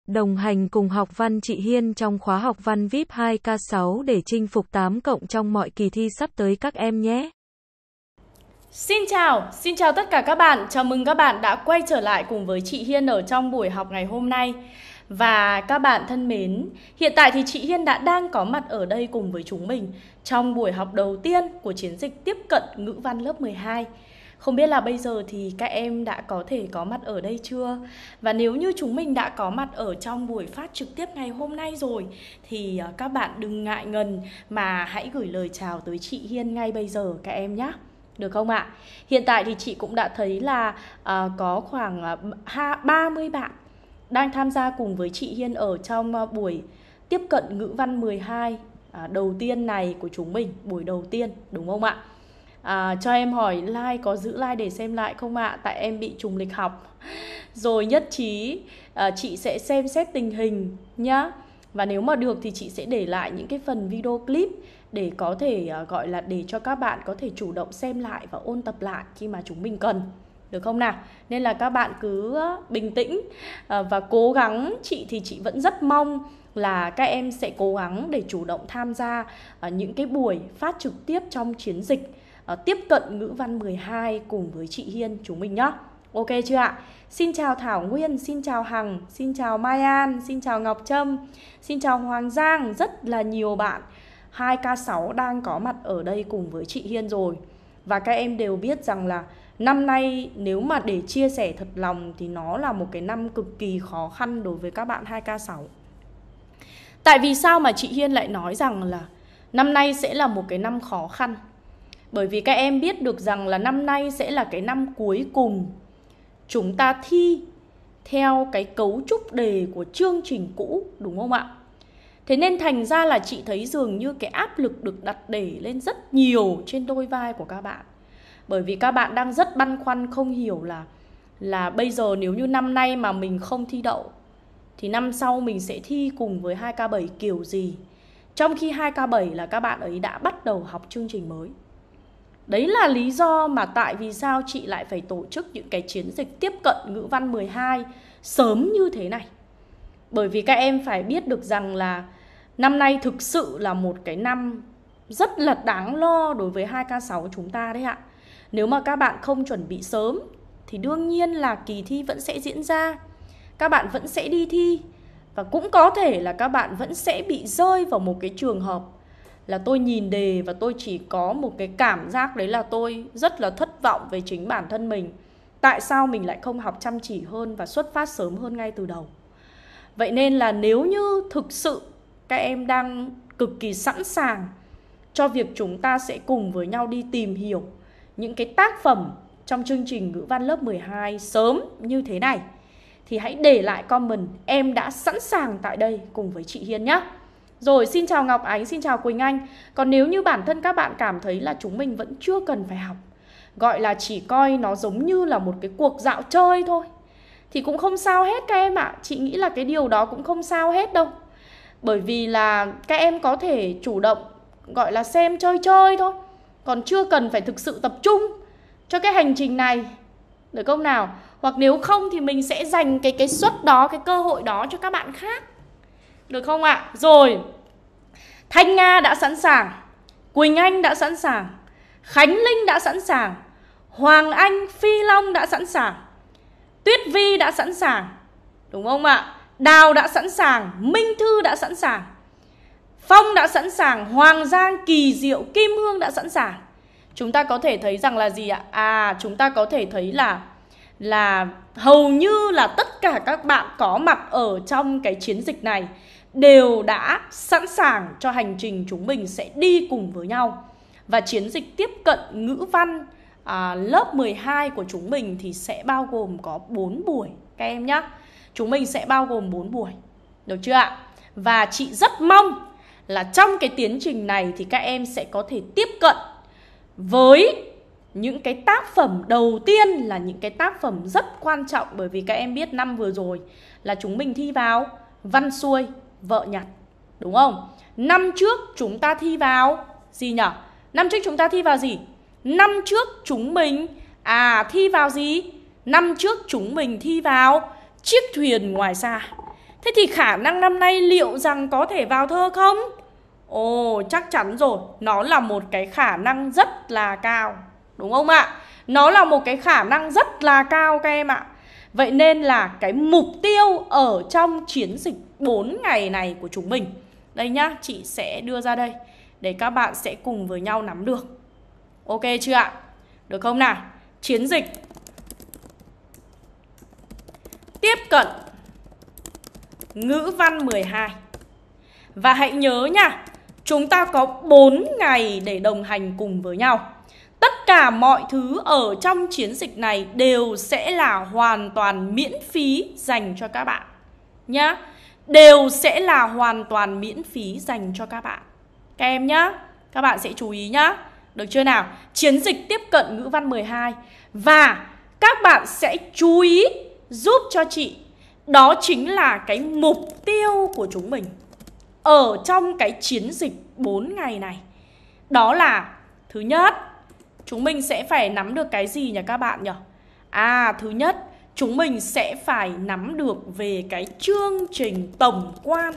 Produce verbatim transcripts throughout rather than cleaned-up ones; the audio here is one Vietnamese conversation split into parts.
Đồng hành cùng học văn chị Hiên trong khóa học văn vi ai pi hai K sáu để chinh phục tám cộng trong mọi kỳ thi sắp tới các em nhé. Xin chào, xin chào tất cả các bạn. Chào mừng các bạn đã quay trở lại cùng với chị Hiên ở trong buổi học ngày hôm nay. Và các bạn thân mến, hiện tại thì chị Hiên đã đang có mặt ở đây cùng với chúng mình trong buổi học đầu tiên của chiến dịch tiếp cận ngữ văn lớp mười hai. Không biết là bây giờ thì các em đã có thể có mặt ở đây chưa? Và nếu như chúng mình đã có mặt ở trong buổi phát trực tiếp ngày hôm nay rồi thì các bạn đừng ngại ngần mà hãy gửi lời chào tới chị Hiên ngay bây giờ các em nhé. Được không ạ? Hiện tại thì chị cũng đã thấy là à, có khoảng à, ba mươi bạn đang tham gia cùng với chị Hiên ở trong à, buổi tiếp cận ngữ văn mười hai à, đầu tiên này của chúng mình, buổi đầu tiên, đúng không ạ? À, cho em hỏi like có giữ like để xem lại không ạ? Tại em bị trùng lịch học. Rồi nhất trí à, chị sẽ xem xét tình hình nhá. Và nếu mà được thì chị sẽ để lại những cái phần video clip để có thể uh, gọi là để cho các bạn có thể chủ động xem lại và ôn tập lại khi mà chúng mình cần. Được không nào? Nên là các bạn cứ uh, bình tĩnh uh, và cố gắng. Chị thì chị vẫn rất mong là các em sẽ cố gắng để chủ động tham gia uh, những cái buổi phát trực tiếp trong chiến dịch uh, tiếp cận ngữ văn mười hai cùng với chị Hiên chúng mình nhé. Ok chưa ạ? Xin chào Thảo Nguyên, xin chào Hằng, xin chào Mai An, xin chào Ngọc Trâm, xin chào Hoàng Giang. Rất là nhiều bạn hai K sáu đang có mặt ở đây cùng với chị Hiên rồi. Và các em đều biết rằng là năm nay nếu mà để chia sẻ thật lòng thì nó là một cái năm cực kỳ khó khăn đối với các bạn hai K sáu. Tại vì sao mà chị Hiên lại nói rằng là năm nay sẽ là một cái năm khó khăn? Bởi vì các em biết được rằng là năm nay sẽ là cái năm cuối cùng chúng ta thi theo cái cấu trúc đề của chương trình cũ, đúng không ạ? Thế nên thành ra là chị thấy dường như cái áp lực được đặt để lên rất nhiều trên đôi vai của các bạn. Bởi vì các bạn đang rất băn khoăn không hiểu là Là bây giờ nếu như năm nay mà mình không thi đậu thì năm sau mình sẽ thi cùng với hai K bảy kiểu gì? Trong khi hai K bảy là các bạn ấy đã bắt đầu học chương trình mới. Đấy là lý do mà tại vì sao chị lại phải tổ chức những cái chiến dịch tiếp cận ngữ văn mười hai sớm như thế này. Bởi vì các em phải biết được rằng là năm nay thực sự là một cái năm rất là đáng lo đối với hai K sáu chúng ta đấy ạ. Nếu mà các bạn không chuẩn bị sớm thì đương nhiên là kỳ thi vẫn sẽ diễn ra. Các bạn vẫn sẽ đi thi. Và cũng có thể là các bạn vẫn sẽ bị rơi vào một cái trường hợp là tôi nhìn đề và tôi chỉ có một cái cảm giác đấy là tôi rất là thất vọng về chính bản thân mình. Tại sao mình lại không học chăm chỉ hơn và xuất phát sớm hơn ngay từ đầu? Vậy nên là nếu như thực sự các em đang cực kỳ sẵn sàng cho việc chúng ta sẽ cùng với nhau đi tìm hiểu những cái tác phẩm trong chương trình ngữ văn lớp mười hai sớm như thế này thì hãy để lại comment em đã sẵn sàng tại đây cùng với chị Hiên nhé. Rồi, xin chào Ngọc Ánh, xin chào Quỳnh Anh. Còn nếu như bản thân các bạn cảm thấy là chúng mình vẫn chưa cần phải học, gọi là chỉ coi nó giống như là một cái cuộc dạo chơi thôi, thì cũng không sao hết các em ạ. Chị nghĩ là cái điều đó cũng không sao hết đâu. Bởi vì là các em có thể chủ động gọi là xem chơi chơi thôi, còn chưa cần phải thực sự tập trung cho cái hành trình này. Được không nào? Hoặc nếu không thì mình sẽ dành cái, cái suất đó, cái cơ hội đó cho các bạn khác. Được không ạ? Rồi, Thanh Nga đã sẵn sàng, Quỳnh Anh đã sẵn sàng, Khánh Linh đã sẵn sàng, Hoàng Anh, Phi Long đã sẵn sàng, Tuyết Vi đã sẵn sàng, đúng không ạ? Đào đã sẵn sàng, Minh Thư đã sẵn sàng, Phong đã sẵn sàng, Hoàng Giang, Kỳ Diệu, Kim Hương đã sẵn sàng. Chúng ta có thể thấy rằng là gì ạ? À, chúng ta có thể thấy là Là hầu như là tất cả các bạn có mặt ở trong cái chiến dịch này đều đã sẵn sàng cho hành trình chúng mình sẽ đi cùng với nhau. Và chiến dịch tiếp cận ngữ văn à, lớp mười hai của chúng mình thì sẽ bao gồm có bốn buổi các em nhé. Chúng mình sẽ bao gồm bốn buổi. Được chưa ạ? Và chị rất mong là trong cái tiến trình này thì các em sẽ có thể tiếp cận với những cái tác phẩm đầu tiên là những cái tác phẩm rất quan trọng. Bởi vì các em biết năm vừa rồi là chúng mình thi vào văn xuôi, vợ nhặt, đúng không? Năm trước chúng ta thi vào gì nhỉ? Năm trước chúng ta thi vào gì? Năm trước chúng mình À thi vào gì? Năm trước chúng mình thi vào chiếc thuyền ngoài xa. Thế thì khả năng năm nay liệu rằng có thể vào thơ không? Ồ, chắc chắn rồi. Nó là một cái khả năng rất là cao, đúng không ạ? Nó là một cái khả năng rất là cao các em ạ. Vậy nên là cái mục tiêu ở trong chiến dịch bốn ngày này của chúng mình, đây nhá, chị sẽ đưa ra đây để các bạn sẽ cùng với nhau nắm được. Ok chưa ạ? Được không nào? Chiến dịch tiếp cận ngữ văn mười hai. Và hãy nhớ nha, chúng ta có bốn ngày để đồng hành cùng với nhau. Tất cả mọi thứ ở trong chiến dịch này đều sẽ là hoàn toàn miễn phí dành cho các bạn nhá. Đều sẽ là hoàn toàn miễn phí dành cho các bạn. Các em nhá, các bạn sẽ chú ý nhá. Được chưa nào? Chiến dịch tiếp cận ngữ văn mười hai. Và các bạn sẽ chú ý giúp cho chị, đó chính là cái mục tiêu của chúng mình ở trong cái chiến dịch bốn ngày này. Đó là thứ nhất, chúng mình sẽ phải nắm được cái gì nhỉ các bạn nhỉ? À, thứ nhất, chúng mình sẽ phải nắm được về cái chương trình tổng quan.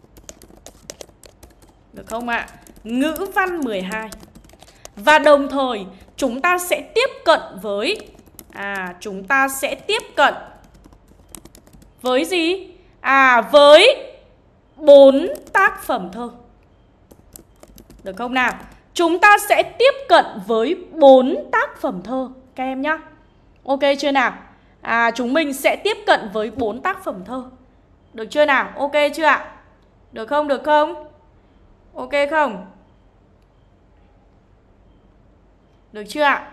Được không ạ? Ngữ văn mười hai. Và đồng thời chúng ta sẽ tiếp cận với À, chúng ta sẽ tiếp cận với gì? À, với bốn tác phẩm thơ. Được không nào? Chúng ta sẽ tiếp cận với bốn tác phẩm thơ các em nhá. Ok chưa nào? À, chúng mình sẽ tiếp cận với bốn tác phẩm thơ. Được chưa nào? Ok chưa ạ? Được không? Được không? Ok không? Được chưa ạ?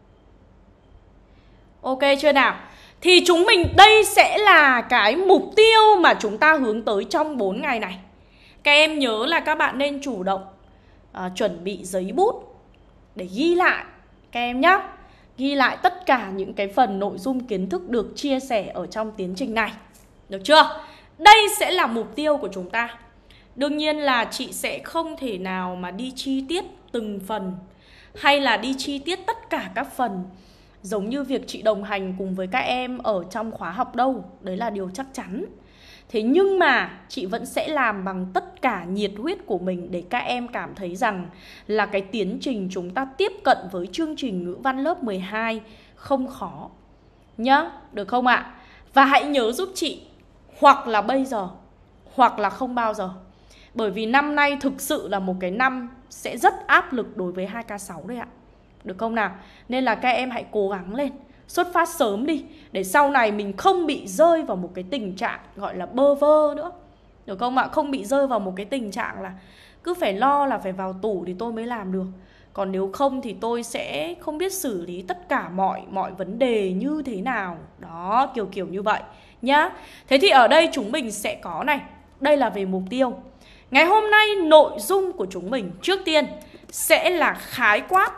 Ok chưa nào? Thì chúng mình đây sẽ là cái mục tiêu mà chúng ta hướng tới trong bốn ngày này. Các em nhớ là các bạn nên chủ động à, chuẩn bị giấy bút để ghi lại các em nhé. Ghi lại tất cả những cái phần nội dung kiến thức được chia sẻ ở trong tiến trình này. Được chưa? Đây sẽ là mục tiêu của chúng ta. Đương nhiên là chị sẽ không thể nào mà đi chi tiết từng phần hay là đi chi tiết tất cả các phần giống như việc chị đồng hành cùng với các em ở trong khóa học đâu. Đấy là điều chắc chắn. Thế nhưng mà chị vẫn sẽ làm bằng tất cả nhiệt huyết của mình để các em cảm thấy rằng là cái tiến trình chúng ta tiếp cận với chương trình ngữ văn lớp mười hai không khó nhá, được không ạ? Và hãy nhớ giúp chị, hoặc là bây giờ hoặc là không bao giờ. Bởi vì năm nay thực sự là một cái năm sẽ rất áp lực đối với hai K sáu đấy ạ. Được không nào? Nên là các em hãy cố gắng lên, xuất phát sớm đi, để sau này mình không bị rơi vào một cái tình trạng gọi là bơ vơ nữa. Được không ạ? Không bị rơi vào một cái tình trạng là cứ phải lo là phải vào tủ thì tôi mới làm được. Còn nếu không thì tôi sẽ không biết xử lý tất cả mọi mọi vấn đề như thế nào. Đó, kiểu kiểu như vậy nhá. Thế thì ở đây chúng mình sẽ có này, đây là về mục tiêu. Ngày hôm nay nội dung của chúng mình trước tiên sẽ là khái quát.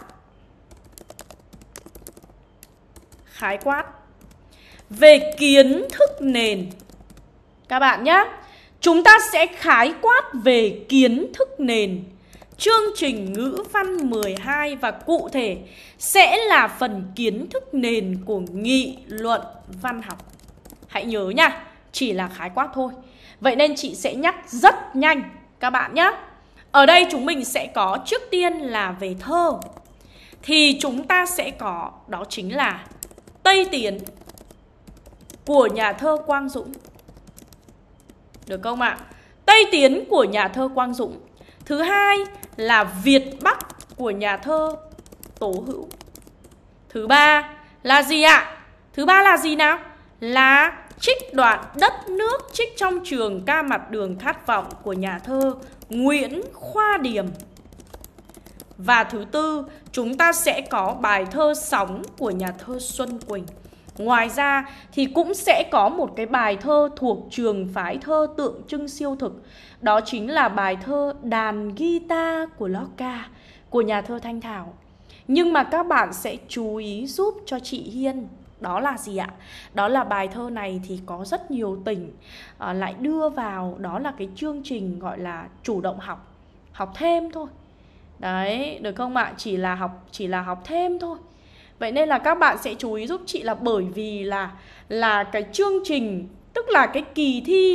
Khái quát về kiến thức nền. Các bạn nhé, chúng ta sẽ khái quát về kiến thức nền chương trình ngữ văn mười hai. Và cụ thể sẽ là phần kiến thức nền của nghị luận văn học. Hãy nhớ nha, chỉ là khái quát thôi. Vậy nên chị sẽ nhắc rất nhanh các bạn nhé. Ở đây chúng mình sẽ có trước tiên là về thơ. Thì chúng ta sẽ có, đó chính là Tây Tiến của nhà thơ Quang Dũng. Được không ạ? Tây Tiến của nhà thơ Quang Dũng. Thứ hai là Việt Bắc của nhà thơ Tố Hữu. Thứ ba là gì ạ? Thứ ba là gì nào? Là trích đoạn Đất Nước trích trong Trường Ca Mặt Đường Khát Vọng của nhà thơ Nguyễn Khoa Điềm. Và thứ tư, chúng ta sẽ có bài thơ Sóng của nhà thơ Xuân Quỳnh. Ngoài ra thì cũng sẽ có một cái bài thơ thuộc trường phái thơ tượng trưng siêu thực. Đó chính là bài thơ Đàn Guitar của Lorca của nhà thơ Thanh Thảo. Nhưng mà các bạn sẽ chú ý giúp cho chị Hiên. Đó là gì ạ? Đó là bài thơ này thì có rất nhiều tỉnh à, lại đưa vào. Đó là cái chương trình gọi là chủ động học, học thêm thôi. Đấy, được không ạ? Chỉ là học chỉ là học thêm thôi. Vậy nên là các bạn sẽ chú ý giúp chị là bởi vì là là cái chương trình, tức là cái kỳ thi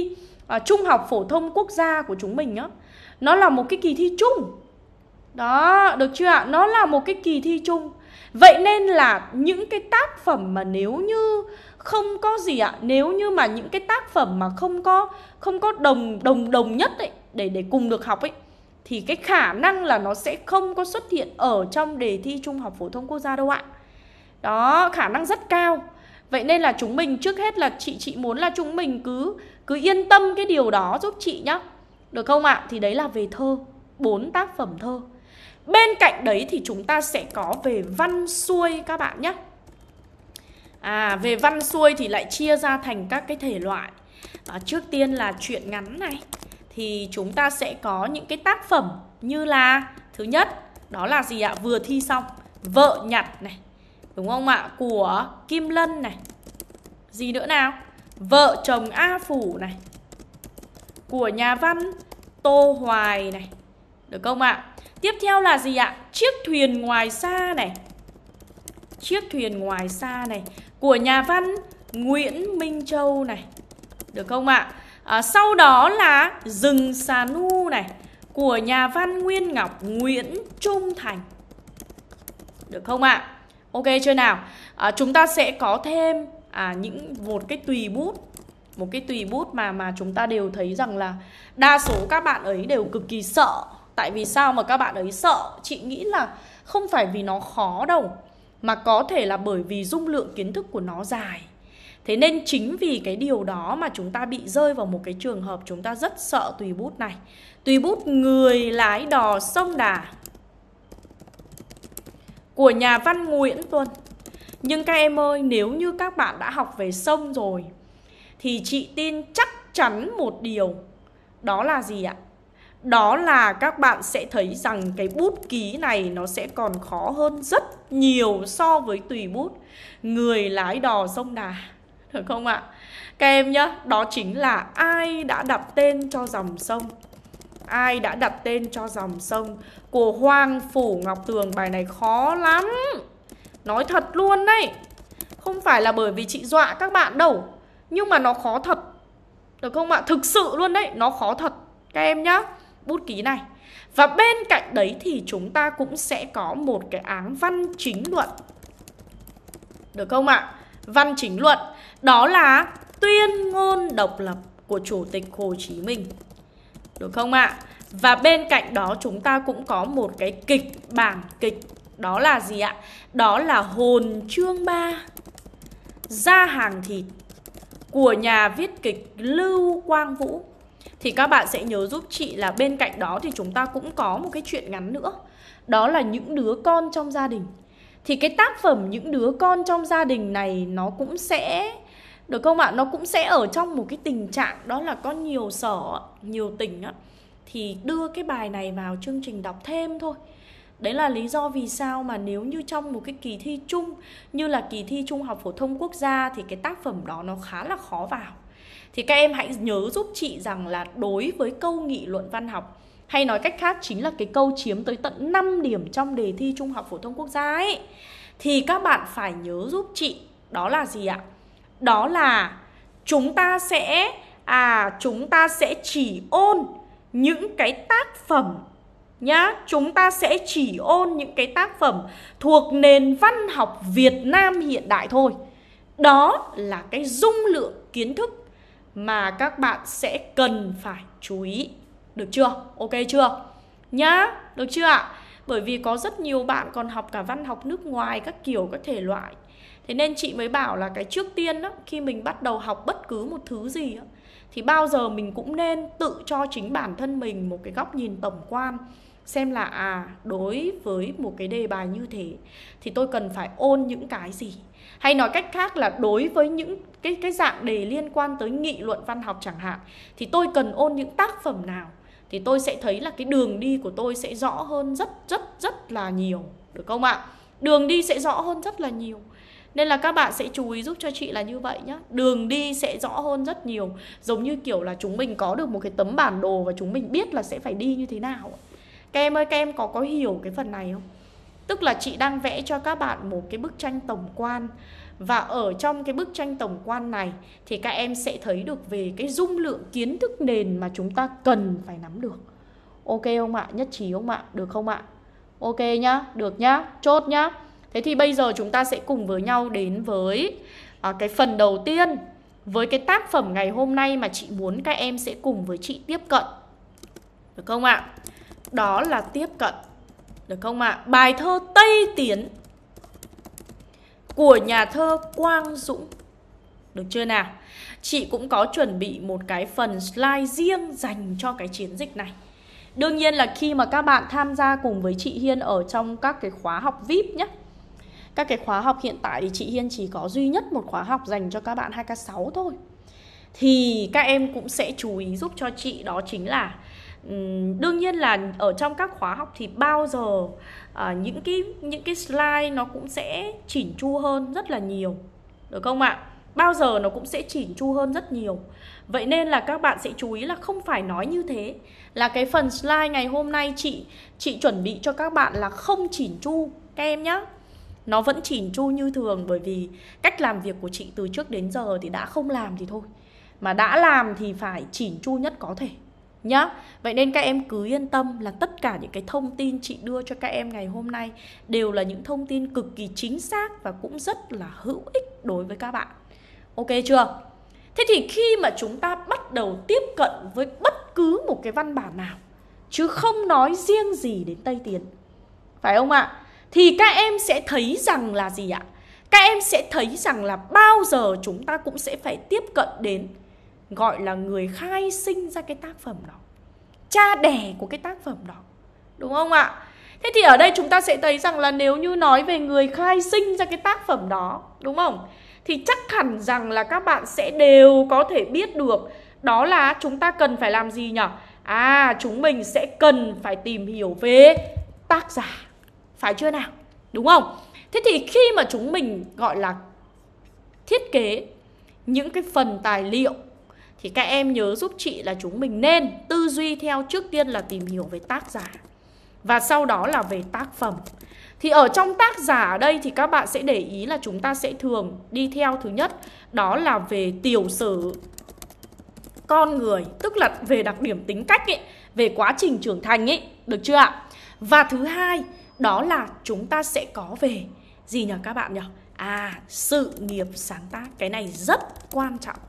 à, Trung học phổ thông quốc gia của chúng mình á, nó là một cái kỳ thi chung. Đó, được chưa ạ? Nó là một cái kỳ thi chung. Vậy nên là những cái tác phẩm mà nếu như không có gì ạ, nếu như mà những cái tác phẩm mà không có không có đồng đồng đồng nhất ấy, để để cùng được học ấy, thì cái khả năng là nó sẽ không có xuất hiện ở trong đề thi Trung học phổ thông quốc gia đâu ạ. Đó, khả năng rất cao. Vậy nên là chúng mình trước hết là chị chị muốn là chúng mình cứ cứ yên tâm cái điều đó giúp chị nhá. Được không ạ? Thì đấy là về thơ, bốn tác phẩm thơ. Bên cạnh đấy thì chúng ta sẽ có về văn xuôi các bạn nhé. À, về văn xuôi thì lại chia ra thành các cái thể loại. à, Trước tiên là truyện ngắn này. Thì chúng ta sẽ có những cái tác phẩm như là, thứ nhất, đó là gì ạ? Vừa thi xong, Vợ Nhặt này, đúng không ạ? Của Kim Lân này. Gì nữa nào? Vợ Chồng A Phủ này, của nhà văn Tô Hoài này. Được không ạ? Tiếp theo là gì ạ? Chiếc thuyền ngoài xa này. Chiếc thuyền ngoài xa này, của nhà văn Nguyễn Minh Châu này. Được không ạ? À, sau đó là Rừng Xà Nu này, của nhà văn Nguyên Ngọc Nguyễn Trung Thành. Được không ạ? Ok chưa nào? À, chúng ta sẽ có thêm à, những một cái tùy bút. Một cái tùy bút mà mà chúng ta đều thấy rằng là đa số các bạn ấy đều cực kỳ sợ. Tại vì sao mà các bạn ấy sợ? Chị nghĩ là không phải vì nó khó đâu, mà có thể là bởi vì dung lượng kiến thức của nó dài. Thế nên chính vì cái điều đó mà chúng ta bị rơi vào một cái trường hợp chúng ta rất sợ tùy bút này. Tùy bút Người Lái Đò Sông Đà, của nhà văn Nguyễn Tuân. Nhưng các em ơi, nếu như các bạn đã học về sông rồi thì chị tin chắc chắn một điều. Đó là gì ạ? Đó là các bạn sẽ thấy rằng cái bút ký này nó sẽ còn khó hơn rất nhiều so với tùy bút Người Lái Đò Sông Đà. Được không ạ? Các em nhá, đó chính là ai đã đặt tên cho dòng sông. Ai đã đặt tên cho dòng sông, của Hoàng Phủ Ngọc Tường. Bài này khó lắm, nói thật luôn đấy. Không phải là bởi vì chị dọa các bạn đâu, nhưng mà nó khó thật. Được không ạ? Thực sự luôn đấy, nó khó thật các em nhá. Bút ký này. Và bên cạnh đấy thì chúng ta cũng sẽ có một cái áng văn chính luận. Được không ạ? Văn chính luận, đó là Tuyên ngôn độc lập của Chủ tịch Hồ Chí Minh. Được không ạ? Và bên cạnh đó chúng ta cũng có một cái kịch bản kịch. Đó là gì ạ? Đó là Hồn Chương Ba, Ra Hàng Thịt, của nhà viết kịch Lưu Quang Vũ. Thì các bạn sẽ nhớ giúp chị là bên cạnh đó thì chúng ta cũng có một cái chuyện ngắn nữa. Đó là Những Đứa Con Trong Gia Đình. Thì cái tác phẩm Những Đứa Con Trong Gia Đình này nó cũng sẽ, được không ạ? Nó cũng sẽ ở trong một cái tình trạng đó là có nhiều sở, nhiều tỉnh á, thì đưa cái bài này vào chương trình đọc thêm thôi. Đấy là lý do vì sao mà nếu như trong một cái kỳ thi chung như là kỳ thi Trung học phổ thông quốc gia thì cái tác phẩm đó nó khá là khó vào. Thì các em hãy nhớ giúp chị rằng là đối với câu nghị luận văn học, hay nói cách khác chính là cái câu chiếm tới tận năm điểm trong đề thi Trung học phổ thông quốc gia ấy, thì các bạn phải nhớ giúp chị đó là gì ạ? Đó là chúng ta sẽ à chúng ta sẽ chỉ ôn những cái tác phẩm nhá, chúng ta sẽ chỉ ôn những cái tác phẩm thuộc nền văn học Việt Nam hiện đại thôi. Đó là cái dung lượng kiến thức mà các bạn sẽ cần phải chú ý. Được chưa? Ok chưa? Nhá, được chưa ạ? Bởi vì có rất nhiều bạn còn học cả văn học nước ngoài, các kiểu, các thể loại. Thế nên chị mới bảo là cái trước tiên đó, khi mình bắt đầu học bất cứ một thứ gì đó, thì bao giờ mình cũng nên tự cho chính bản thân mình một cái góc nhìn tổng quan. Xem là à, đối với một cái đề bài như thế thì tôi cần phải ôn những cái gì. Hay nói cách khác là đối với những cái, cái dạng đề liên quan tới nghị luận văn học chẳng hạn, thì tôi cần ôn những tác phẩm nào. Thì tôi sẽ thấy là cái đường đi của tôi sẽ rõ hơn rất rất rất là nhiều. Được không ạ? Đường đi sẽ rõ hơn rất là nhiều. Nên là các bạn sẽ chú ý giúp cho chị là như vậy nhá. Đường đi sẽ rõ hơn rất nhiều. Giống như kiểu là chúng mình có được một cái tấm bản đồ và chúng mình biết là sẽ phải đi như thế nào. Các em ơi, các em có có hiểu cái phần này không? Tức là chị đang vẽ cho các bạn một cái bức tranh tổng quan Và ở trong cái bức tranh tổng quan này thì các em sẽ thấy được về cái dung lượng kiến thức nền mà chúng ta cần phải nắm được. Ok không ạ? Nhất trí không ạ? Được không ạ? Ok nhá, được nhá, chốt nhá. Thế thì bây giờ chúng ta sẽ cùng với nhau đến với à, cái phần đầu tiên, với cái tác phẩm ngày hôm nay mà chị muốn các em sẽ cùng với chị tiếp cận. Được không ạ? Đó là tiếp cận. Được không ạ? Bài thơ Tây Tiến của nhà thơ Quang Dũng. Được chưa nào? Chị cũng có chuẩn bị một cái phần slide riêng dành cho cái chiến dịch này. Đương nhiên là khi mà các bạn tham gia cùng với chị Hiên ở trong các cái khóa học vi ai pi nhé. Các cái khóa học hiện tại thì chị Hiên chỉ có duy nhất một khóa học dành cho các bạn hai K sáu thôi. Thì các em cũng sẽ chú ý giúp cho chị, đó chính là um, đương nhiên là ở trong các khóa học thì bao giờ uh, những cái những cái slide nó cũng sẽ chỉn chu hơn rất là nhiều. Được không ạ? Bao giờ nó cũng sẽ chỉn chu hơn rất nhiều. Vậy nên là các bạn sẽ chú ý là không phải nói như thế, là cái phần slide ngày hôm nay chị chị chuẩn bị cho các bạn là không chỉn chu các em nhé. Nó vẫn chỉn chu như thường, bởi vì cách làm việc của chị từ trước đến giờ thì đã không làm thì thôi, mà đã làm thì phải chỉn chu nhất có thể nhá. Vậy nên các em cứ yên tâm là tất cả những cái thông tin chị đưa cho các em ngày hôm nay đều là những thông tin cực kỳ chính xác và cũng rất là hữu ích đối với các bạn. Ok chưa? Thế thì khi mà chúng ta bắt đầu tiếp cận với bất cứ một cái văn bản nào, chứ không nói riêng gì đến Tây Tiến, phải không ạ? Thì các em sẽ thấy rằng là gì ạ? Các em sẽ thấy rằng là bao giờ chúng ta cũng sẽ phải tiếp cận đến, gọi là người khai sinh ra cái tác phẩm đó, cha đẻ của cái tác phẩm đó. Đúng không ạ? Thế thì ở đây chúng ta sẽ thấy rằng là nếu như nói về người khai sinh ra cái tác phẩm đó, đúng không? Thì chắc hẳn rằng là các bạn sẽ đều có thể biết được đó là chúng ta cần phải làm gì nhỉ? À, chúng mình sẽ cần phải tìm hiểu về tác giả, phải chưa nào? Đúng không? Thế thì khi mà chúng mình gọi là thiết kế những cái phần tài liệu thì các em nhớ giúp chị là chúng mình nên tư duy theo trước tiên là tìm hiểu về tác giả, và sau đó là về tác phẩm. Thì ở trong tác giả ở đây thì các bạn sẽ để ý là chúng ta sẽ thường đi theo thứ nhất, đó là về tiểu sử con người, tức là về đặc điểm tính cách ấy, về quá trình trưởng thành ấy, được chưa ạ? Và thứ hai, đó là chúng ta sẽ có về gì nhỉ các bạn nhỉ? À, sự nghiệp sáng tác. Cái này rất quan trọng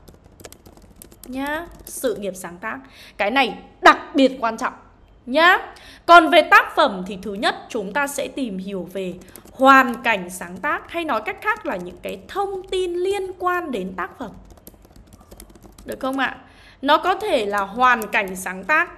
nhá. Sự nghiệp sáng tác, cái này đặc biệt quan trọng nhá. Còn về tác phẩm thì thứ nhất chúng ta sẽ tìm hiểu về hoàn cảnh sáng tác, hay nói cách khác là những cái thông tin liên quan đến tác phẩm. Được không ạ? Nó có thể là hoàn cảnh sáng tác,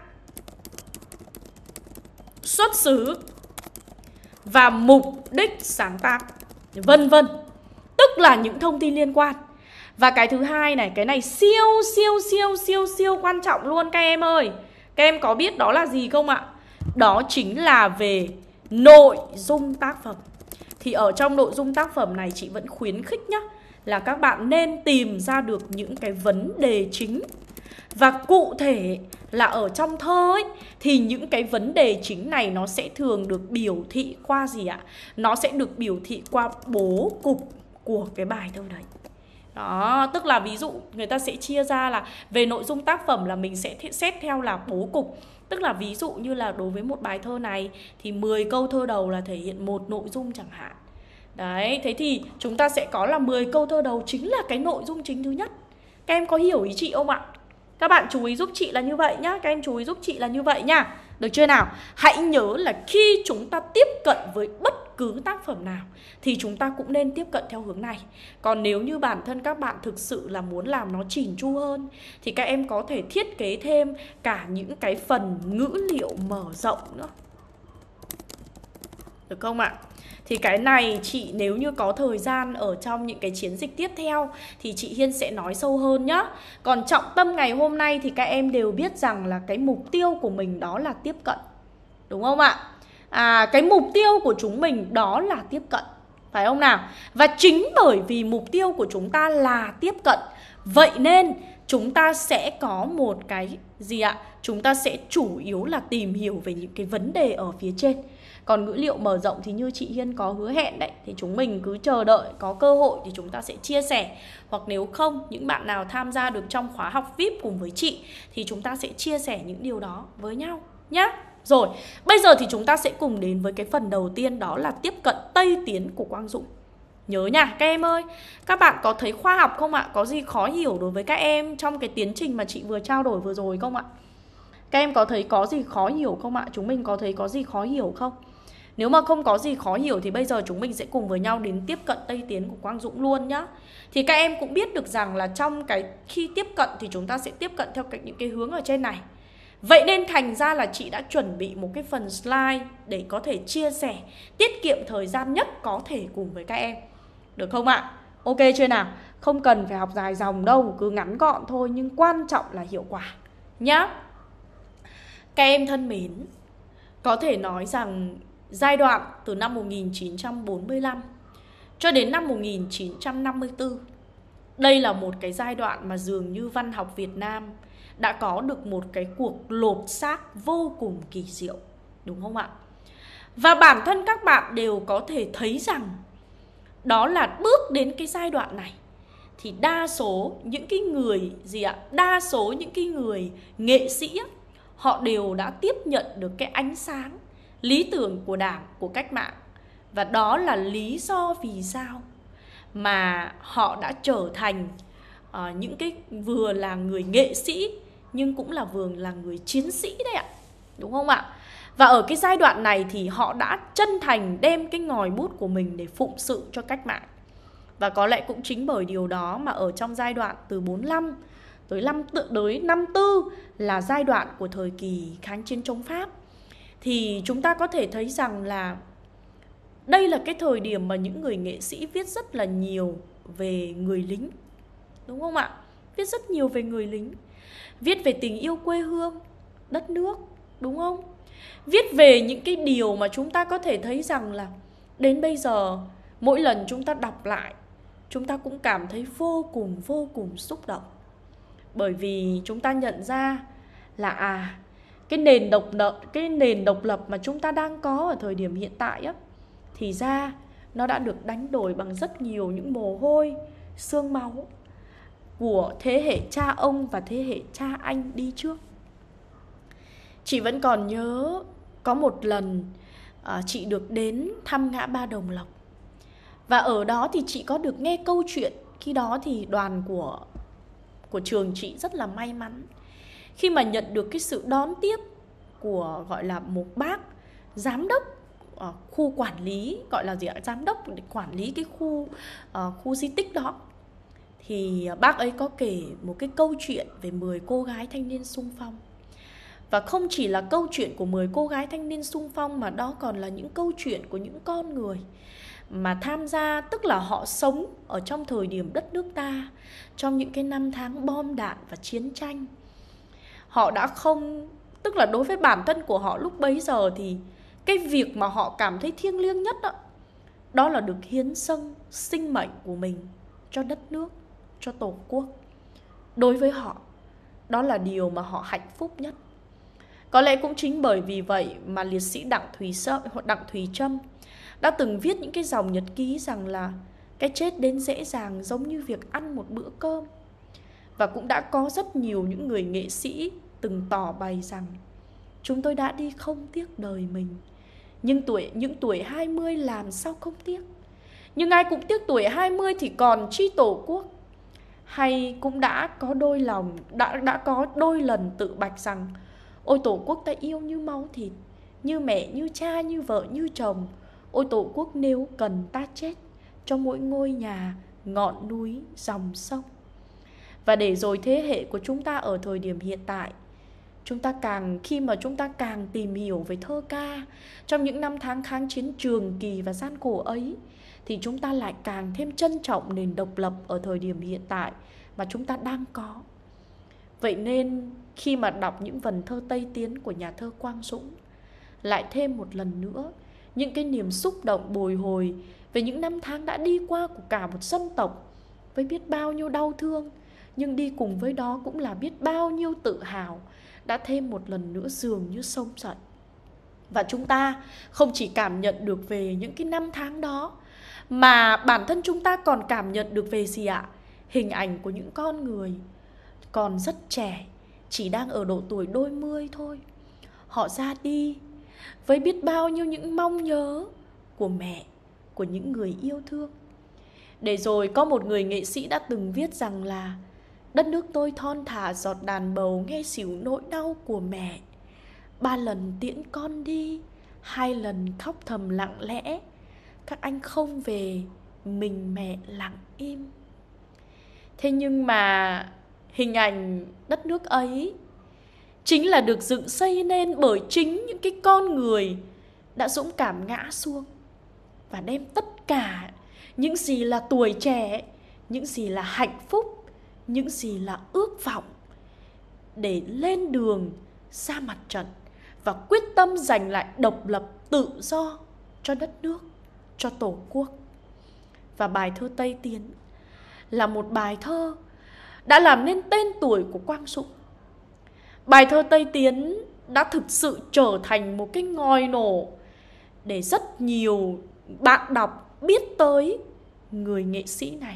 xuất xứ và mục đích sáng tác, vân vân. Tức là những thông tin liên quan. Và cái thứ hai này, cái này siêu siêu siêu siêu siêu quan trọng luôn các em ơi. Các em có biết đó là gì không ạ? Đó chính là về nội dung tác phẩm. Thì ở trong nội dung tác phẩm này chị vẫn khuyến khích nhá, là các bạn nên tìm ra được những cái vấn đề chính. Và cụ thể là ở trong thơ ấy, thì những cái vấn đề chính này nó sẽ thường được biểu thị qua gì ạ? Nó sẽ được biểu thị qua bố cục của cái bài thơ đấy. Đó, tức là ví dụ người ta sẽ chia ra là về nội dung tác phẩm là mình sẽ xét theo là bố cục. Tức là ví dụ như là đối với một bài thơ này thì mười câu thơ đầu là thể hiện một nội dung chẳng hạn. Đấy, thế thì chúng ta sẽ có là mười câu thơ đầu chính là cái nội dung chính thứ nhất. Các em có hiểu ý chị không ạ? Các bạn chú ý giúp chị là như vậy nhá. Các em chú ý giúp chị là như vậy nhá. Được chưa nào? Hãy nhớ là khi chúng ta tiếp cận với bất cứ tác phẩm nào thì chúng ta cũng nên tiếp cận theo hướng này. Còn nếu như bản thân các bạn thực sự là muốn làm nó chỉn chu hơn thì các em có thể thiết kế thêm cả những cái phần ngữ liệu mở rộng nữa. Được không ạ? Thì cái này chị nếu như có thời gian ở trong những cái chiến dịch tiếp theo thì chị Hiên sẽ nói sâu hơn nhá. Còn trọng tâm ngày hôm nay thì các em đều biết rằng là cái mục tiêu của mình đó là tiếp cận. Đúng không ạ? À, cái mục tiêu của chúng mình đó là tiếp cận, phải không nào? Và chính bởi vì mục tiêu của chúng ta là tiếp cận, vậy nên chúng ta sẽ có một cái gì ạ? Chúng ta sẽ chủ yếu là tìm hiểu về những cái vấn đề ở phía trên. Còn ngữ liệu mở rộng thì như chị Hiên có hứa hẹn đấy, thì chúng mình cứ chờ đợi có cơ hội thì chúng ta sẽ chia sẻ. Hoặc nếu không, những bạn nào tham gia được trong khóa học vi ai pi cùng với chị thì chúng ta sẽ chia sẻ những điều đó với nhau nhá. Rồi, bây giờ thì chúng ta sẽ cùng đến với cái phần đầu tiên, đó là tiếp cận Tây Tiến của Quang Dũng. Nhớ nha các em ơi, các bạn có thấy khoa học không ạ? Có gì khó hiểu đối với các em trong cái tiến trình mà chị vừa trao đổi vừa rồi không ạ? Các em có thấy có gì khó hiểu không ạ? Chúng mình có thấy có gì khó hiểu không? Nếu mà không có gì khó hiểu thì bây giờ chúng mình sẽ cùng với nhau đến tiếp cận Tây Tiến của Quang Dũng luôn nhá. Thì các em cũng biết được rằng là trong cái khi tiếp cận thì chúng ta sẽ tiếp cận theo những cái hướng ở trên này. Vậy nên thành ra là chị đã chuẩn bị một cái phần slide để có thể chia sẻ, tiết kiệm thời gian nhất có thể cùng với các em. Được không ạ? Ok chưa nào? Không cần phải học dài dòng đâu, cứ ngắn gọn thôi, nhưng quan trọng là hiệu quả nhá. Các em thân mến, có thể nói rằng giai đoạn từ năm một nghìn chín trăm bốn mươi lăm cho đến năm một nghìn chín trăm năm mươi tư, đây là một cái giai đoạn mà dường như văn học Việt Nam đã có được một cái cuộc lột xác vô cùng kỳ diệu, đúng không ạ? Và bản thân các bạn đều có thể thấy rằng đó là bước đến cái giai đoạn này thì đa số những cái người gì ạ? Đa số những cái người nghệ sĩ họ đều đã tiếp nhận được cái ánh sáng, lý tưởng của Đảng, của cách mạng. Và đó là lý do vì sao mà họ đã trở thành uh, những cái vừa là người nghệ sĩ nhưng cũng là vừa là người chiến sĩ đấy ạ. Đúng không ạ? Và ở cái giai đoạn này thì họ đã chân thành đem cái ngòi bút của mình để phụng sự cho cách mạng. Và có lẽ cũng chính bởi điều đó mà ở trong giai đoạn từ bốn mươi lăm tới năm mươi tư là giai đoạn của thời kỳ kháng chiến chống Pháp, thì chúng ta có thể thấy rằng là đây là cái thời điểm mà những người nghệ sĩ viết rất là nhiều về người lính. Đúng không ạ? Viết rất nhiều về người lính. Viết về tình yêu quê hương, đất nước, đúng không? Viết về những cái điều mà chúng ta có thể thấy rằng là đến bây giờ mỗi lần chúng ta đọc lại, chúng ta cũng cảm thấy vô cùng vô cùng xúc động. Bởi vì chúng ta nhận ra là à, cái nền độc lập, cái nền độc lập mà chúng ta đang có ở thời điểm hiện tại á, thì ra nó đã được đánh đổi bằng rất nhiều những mồ hôi, xương máu của thế hệ cha ông và thế hệ cha anh đi trước. Chị vẫn còn nhớ có một lần à, chị được đến thăm ngã ba Đồng Lộc. Và ở đó thì chị có được nghe câu chuyện. Khi đó thì đoàn của, của trường chị rất là may mắn khi mà nhận được cái sự đón tiếp của gọi là một bác giám đốc uh, khu quản lý, gọi là gì ạ? Giám đốc để quản lý cái khu, uh, khu di tích đó. Thì bác ấy có kể một cái câu chuyện về mười cô gái thanh niên xung phong. Và không chỉ là câu chuyện của mười cô gái thanh niên xung phong, mà đó còn là những câu chuyện của những con người mà tham gia, tức là họ sống ở trong thời điểm đất nước ta, trong những cái năm tháng bom đạn và chiến tranh. Họ đã không, tức là đối với bản thân của họ lúc bấy giờ thì cái việc mà họ cảm thấy thiêng liêng nhất đó, đó là được hiến dâng sinh mệnh của mình cho đất nước, cho Tổ quốc. Đối với họ, đó là điều mà họ hạnh phúc nhất. Có lẽ cũng chính bởi vì vậy mà liệt sĩ Đặng Thùy Sơ, Đặng Thùy Trâm đã từng viết những cái dòng nhật ký rằng là cái chết đến dễ dàng giống như việc ăn một bữa cơm. Và cũng đã có rất nhiều những người nghệ sĩ từng tỏ bày rằng chúng tôi đã đi không tiếc đời mình. Nhưng tuổi, những tuổi hai mươi làm sao không tiếc. Nhưng ai cũng tiếc tuổi hai mươi thì còn chi Tổ quốc. Hay cũng đã có đôi lòng, đã, đã có đôi lần tự bạch rằng ôi Tổ quốc ta yêu như máu thịt, như mẹ, như cha, như vợ, như chồng. Ôi Tổ quốc nếu cần ta chết cho mỗi ngôi nhà, ngọn núi, dòng sông. Và để rồi thế hệ của chúng ta ở thời điểm hiện tại, chúng ta càng, khi mà chúng ta càng tìm hiểu về thơ ca trong những năm tháng kháng chiến trường kỳ và gian khổ ấy, thì chúng ta lại càng thêm trân trọng nền độc lập ở thời điểm hiện tại mà chúng ta đang có. Vậy nên khi mà đọc những vần thơ Tây Tiến của nhà thơ Quang Dũng, lại thêm một lần nữa những cái niềm xúc động bồi hồi về những năm tháng đã đi qua của cả một dân tộc, với biết bao nhiêu đau thương, nhưng đi cùng với đó cũng là biết bao nhiêu tự hào, đã thêm một lần nữa dường như sống dậy. Và chúng ta không chỉ cảm nhận được về những cái năm tháng đó, mà bản thân chúng ta còn cảm nhận được về gì ạ? Hình ảnh của những con người còn rất trẻ, chỉ đang ở độ tuổi đôi mươi thôi. Họ ra đi với biết bao nhiêu những mong nhớ của mẹ, của những người yêu thương. Để rồi có một người nghệ sĩ đã từng viết rằng là: đất nước tôi thon thả giọt đàn bầu, nghe xỉu nỗi đau của mẹ. Ba lần tiễn con đi, hai lần khóc thầm lặng lẽ. Các anh không về, mình mẹ lặng im. Thế nhưng mà hình ảnh đất nước ấy chính là được dựng xây nên bởi chính những cái con người đã dũng cảm ngã xuống và đem tất cả những gì là tuổi trẻ, những gì là hạnh phúc, những gì là ước vọng để lên đường ra mặt trận và quyết tâm giành lại độc lập tự do cho đất nước, cho Tổ quốc. Và bài thơ Tây Tiến là một bài thơ đã làm nên tên tuổi của Quang Dũng. Bài thơ Tây Tiến đã thực sự trở thành một cái ngòi nổ để rất nhiều bạn đọc biết tới người nghệ sĩ này.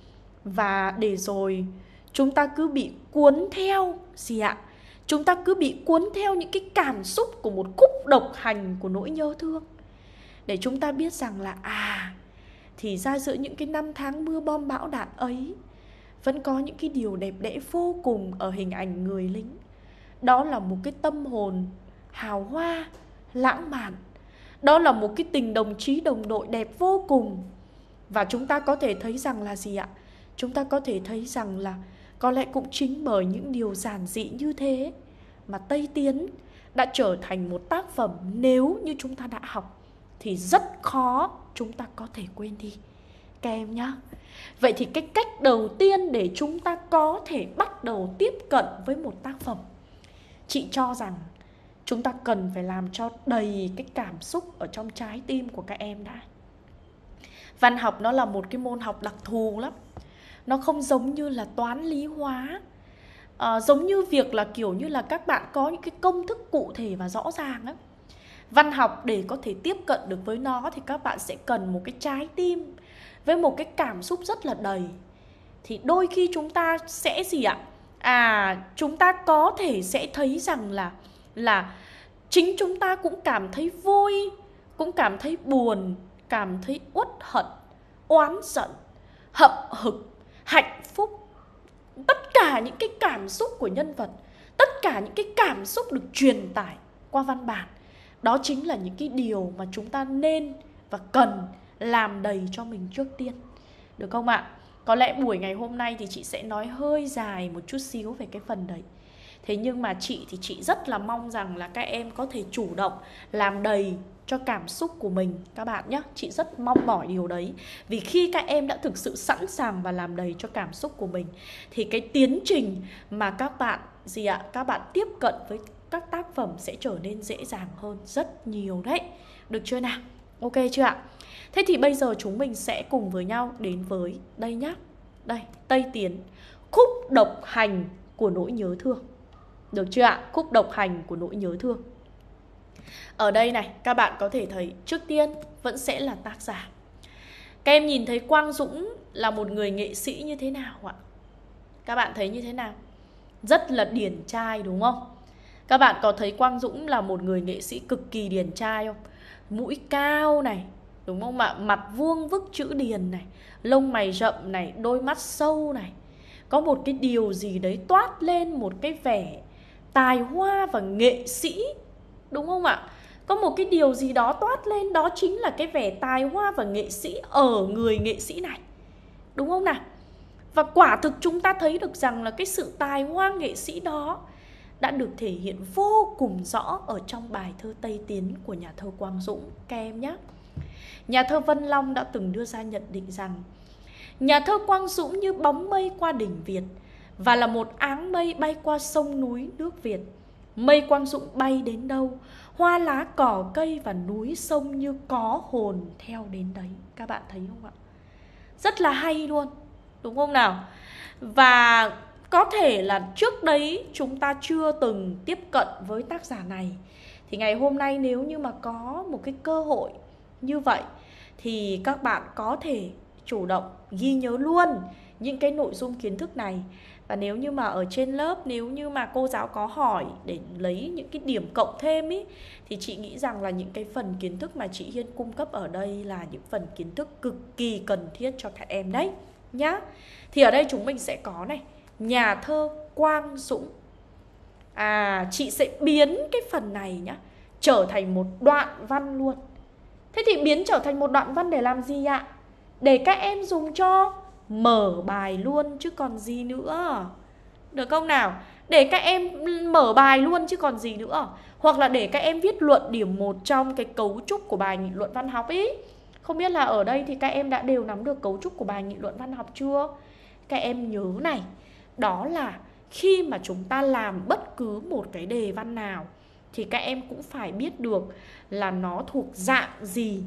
Và để rồi chúng ta cứ bị cuốn theo gì ạ? Chúng ta cứ bị cuốn theo những cái cảm xúc của một khúc độc hành của nỗi nhớ thương. Để chúng ta biết rằng là à, thì ra giữa những cái năm tháng mưa bom bão đạn ấy vẫn có những cái điều đẹp đẽ vô cùng ở hình ảnh người lính. Đó là một cái tâm hồn hào hoa, lãng mạn. Đó là một cái tình đồng chí đồng đội đẹp vô cùng. Và chúng ta có thể thấy rằng là gì ạ? Chúng ta có thể thấy rằng là có lẽ cũng chính bởi những điều giản dị như thế mà Tây Tiến đã trở thành một tác phẩm nếu như chúng ta đã học thì rất khó chúng ta có thể quên đi các em nhé. Vậy thì cái cách đầu tiên để chúng ta có thể bắt đầu tiếp cận với một tác phẩm, chị cho rằng chúng ta cần phải làm cho đầy cái cảm xúc ở trong trái tim của các em đã. Văn học nó là một cái môn học đặc thù lắm. Nó không giống như là toán lý hóa, à, giống như việc là kiểu như là các bạn có những cái công thức cụ thể và rõ ràng á. Văn học để có thể tiếp cận được với nó thì các bạn sẽ cần một cái trái tim với một cái cảm xúc rất là đầy. Thì đôi khi chúng ta sẽ gì ạ? À, chúng ta có thể sẽ thấy rằng là là chính chúng ta cũng cảm thấy vui, cũng cảm thấy buồn, cảm thấy uất hận, oán giận, hậm hực, hạnh phúc. Tất cả những cái cảm xúc của nhân vật, tất cả những cái cảm xúc được truyền tải qua văn bản, đó chính là những cái điều mà chúng ta nên và cần làm đầy cho mình trước tiên. Được không ạ? Có lẽ buổi ngày hôm nay thì chị sẽ nói hơi dài một chút xíu về cái phần đấy. Thế nhưng mà chị thì chị rất là mong rằng là các em có thể chủ động làm đầy cho cảm xúc của mình các bạn nhé. Chị rất mong mỏi điều đấy. Vì khi các em đã thực sự sẵn sàng và làm đầy cho cảm xúc của mình thì cái tiến trình mà các bạn gì ạ? Các bạn tiếp cận với các tác phẩm sẽ trở nên dễ dàng hơn rất nhiều đấy. Được chưa nào? Ok chưa ạ? Thế thì bây giờ chúng mình sẽ cùng với nhau đến với đây nhá. Đây, Tây Tiến, khúc độc hành của nỗi nhớ thương. Được chưa ạ? Khúc độc hành của nỗi nhớ thương. Ở đây này, các bạn có thể thấy trước tiên vẫn sẽ là tác giả. Các em nhìn thấy Quang Dũng là một người nghệ sĩ như thế nào ạ? Các bạn thấy như thế nào? Rất là điển trai đúng không? Các bạn có thấy Quang Dũng là một người nghệ sĩ cực kỳ điển trai không? Mũi cao này, đúng không ạ? Mặt vuông vức chữ điền này, lông mày rậm này, đôi mắt sâu này. Có một cái điều gì đấy toát lên một cái vẻ tài hoa và nghệ sĩ, đúng không ạ? Có một cái điều gì đó toát lên, đó chính là cái vẻ tài hoa và nghệ sĩ ở người nghệ sĩ này, đúng không nào? Và quả thực chúng ta thấy được rằng là cái sự tài hoa nghệ sĩ đó đã được thể hiện vô cùng rõ ở trong bài thơ Tây Tiến của nhà thơ Quang Dũng các em nhé. Nhà thơ Vân Long đã từng đưa ra nhận định rằng nhà thơ Quang Dũng như bóng mây qua đỉnh Việt và là một áng mây bay qua sông núi nước Việt. Mây Quang Dũng bay đến đâu, hoa lá cỏ cây và núi sông như có hồn theo đến đấy. Các bạn thấy không ạ? Rất là hay luôn, đúng không nào? Và có thể là trước đấy chúng ta chưa từng tiếp cận với tác giả này. Thì ngày hôm nay nếu như mà có một cái cơ hội như vậy thì các bạn có thể chủ động ghi nhớ luôn những cái nội dung kiến thức này. Và nếu như mà ở trên lớp, nếu như mà cô giáo có hỏi để lấy những cái điểm cộng thêm ý, thì chị nghĩ rằng là những cái phần kiến thức mà chị Hiên cung cấp ở đây là những phần kiến thức cực kỳ cần thiết cho các em đấy nhá. Thì ở đây chúng mình sẽ có này, nhà thơ Quang Dũng. À, chị sẽ biến cái phần này nhá trở thành một đoạn văn luôn. Thế thì biến trở thành một đoạn văn để làm gì ạ? Để các em dùng cho mở bài luôn chứ còn gì nữa. Được không nào? Để các em mở bài luôn chứ còn gì nữa. Hoặc là để các em viết luận điểm một trong cái cấu trúc của bài nghị luận văn học ý. Không biết là ở đây thì các em đã đều nắm được cấu trúc của bài nghị luận văn học chưa? Các em nhớ này, đó là khi mà chúng ta làm bất cứ một cái đề văn nào thì các em cũng phải biết được là nó thuộc dạng gì.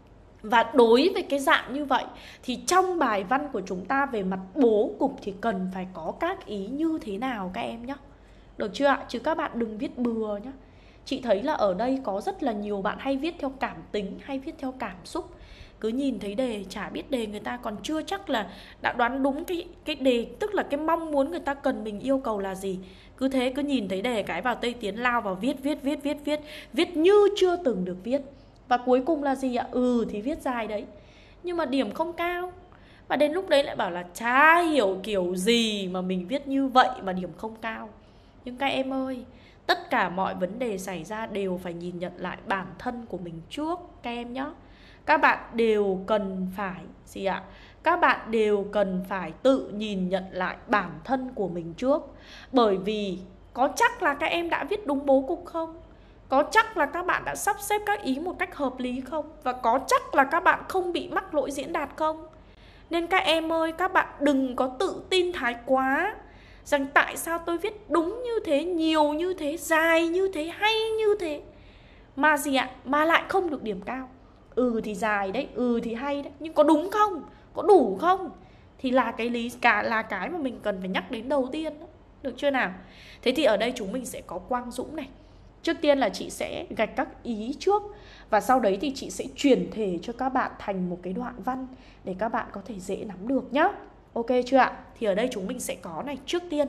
Và đối với cái dạng như vậy thì trong bài văn của chúng ta về mặt bố cục thì cần phải có các ý như thế nào các em nhé. Được chưa ạ? Chứ các bạn đừng viết bừa nhé. Chị thấy là ở đây có rất là nhiều bạn hay viết theo cảm tính, hay viết theo cảm xúc. Cứ nhìn thấy đề, chả biết đề người ta còn chưa chắc là đã đoán đúng cái, cái đề, tức là cái mong muốn người ta cần mình yêu cầu là gì. Cứ thế, cứ nhìn thấy đề cái vào Tây Tiến lao vào viết, viết, viết, viết, viết Viết như chưa từng được viết. Và cuối cùng là gì ạ? Ừ thì viết dài đấy, nhưng mà điểm không cao. Và đến lúc đấy lại bảo là chả hiểu kiểu gì mà mình viết như vậy mà điểm không cao. Nhưng các em ơi, tất cả mọi vấn đề xảy ra đều phải nhìn nhận lại bản thân của mình trước các em nhé. Các bạn đều cần phải gì ạ? Các bạn đều cần phải tự nhìn nhận lại bản thân của mình trước. Bởi vì có chắc là các em đã viết đúng bố cục không? Có chắc là các bạn đã sắp xếp các ý một cách hợp lý không? Và có chắc là các bạn không bị mắc lỗi diễn đạt không? Nên các em ơi, các bạn đừng có tự tin thái quá rằng tại sao tôi viết đúng như thế, nhiều như thế, dài như thế, hay như thế mà gì ạ? Mà lại không được điểm cao. Ừ thì dài đấy, ừ thì hay đấy, nhưng có đúng không? Có đủ không? Thì là cái lý cả là cái mà mình cần phải nhắc đến đầu tiên đó. Được chưa nào? Thế thì ở đây chúng mình sẽ có Quang Dũng này. Trước tiên là chị sẽ gạch các ý trước, và sau đấy thì chị sẽ chuyển thể cho các bạn thành một cái đoạn văn để các bạn có thể dễ nắm được nhá. Ok chưa ạ? Thì ở đây chúng mình sẽ có này, trước tiên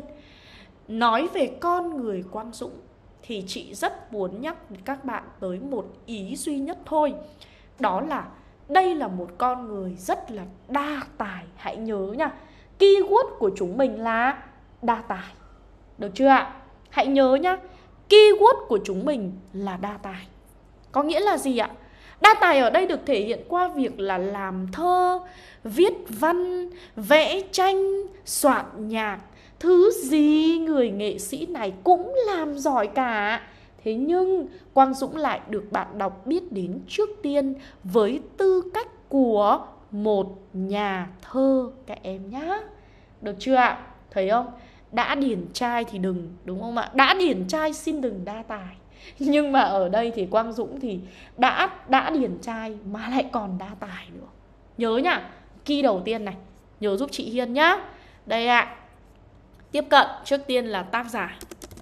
nói về con người Quang Dũng thì chị rất muốn nhắc các bạn tới một ý duy nhất thôi. Đó là đây là một con người rất là đa tài. Hãy nhớ nha, keyword của chúng mình là đa tài. Được chưa ạ? Hãy nhớ nhá, keyword của chúng mình là đa tài. Có nghĩa là gì ạ? Đa tài ở đây được thể hiện qua việc là làm thơ, viết văn, vẽ tranh, soạn nhạc. Thứ gì người nghệ sĩ này cũng làm giỏi cả. Thế nhưng Quang Dũng lại được bạn đọc biết đến trước tiên với tư cách của một nhà thơ các em nhá. Được chưa ạ? Thấy không? Đã điển trai thì đừng, đúng không ạ? Đã điển trai xin đừng đa tài. Nhưng mà ở đây thì Quang Dũng thì đã đã điển trai mà lại còn đa tài nữa. Nhớ nhá, key đầu tiên này, nhớ giúp chị Hiên nhá. Đây ạ. Tiếp cận trước tiên là tác giả.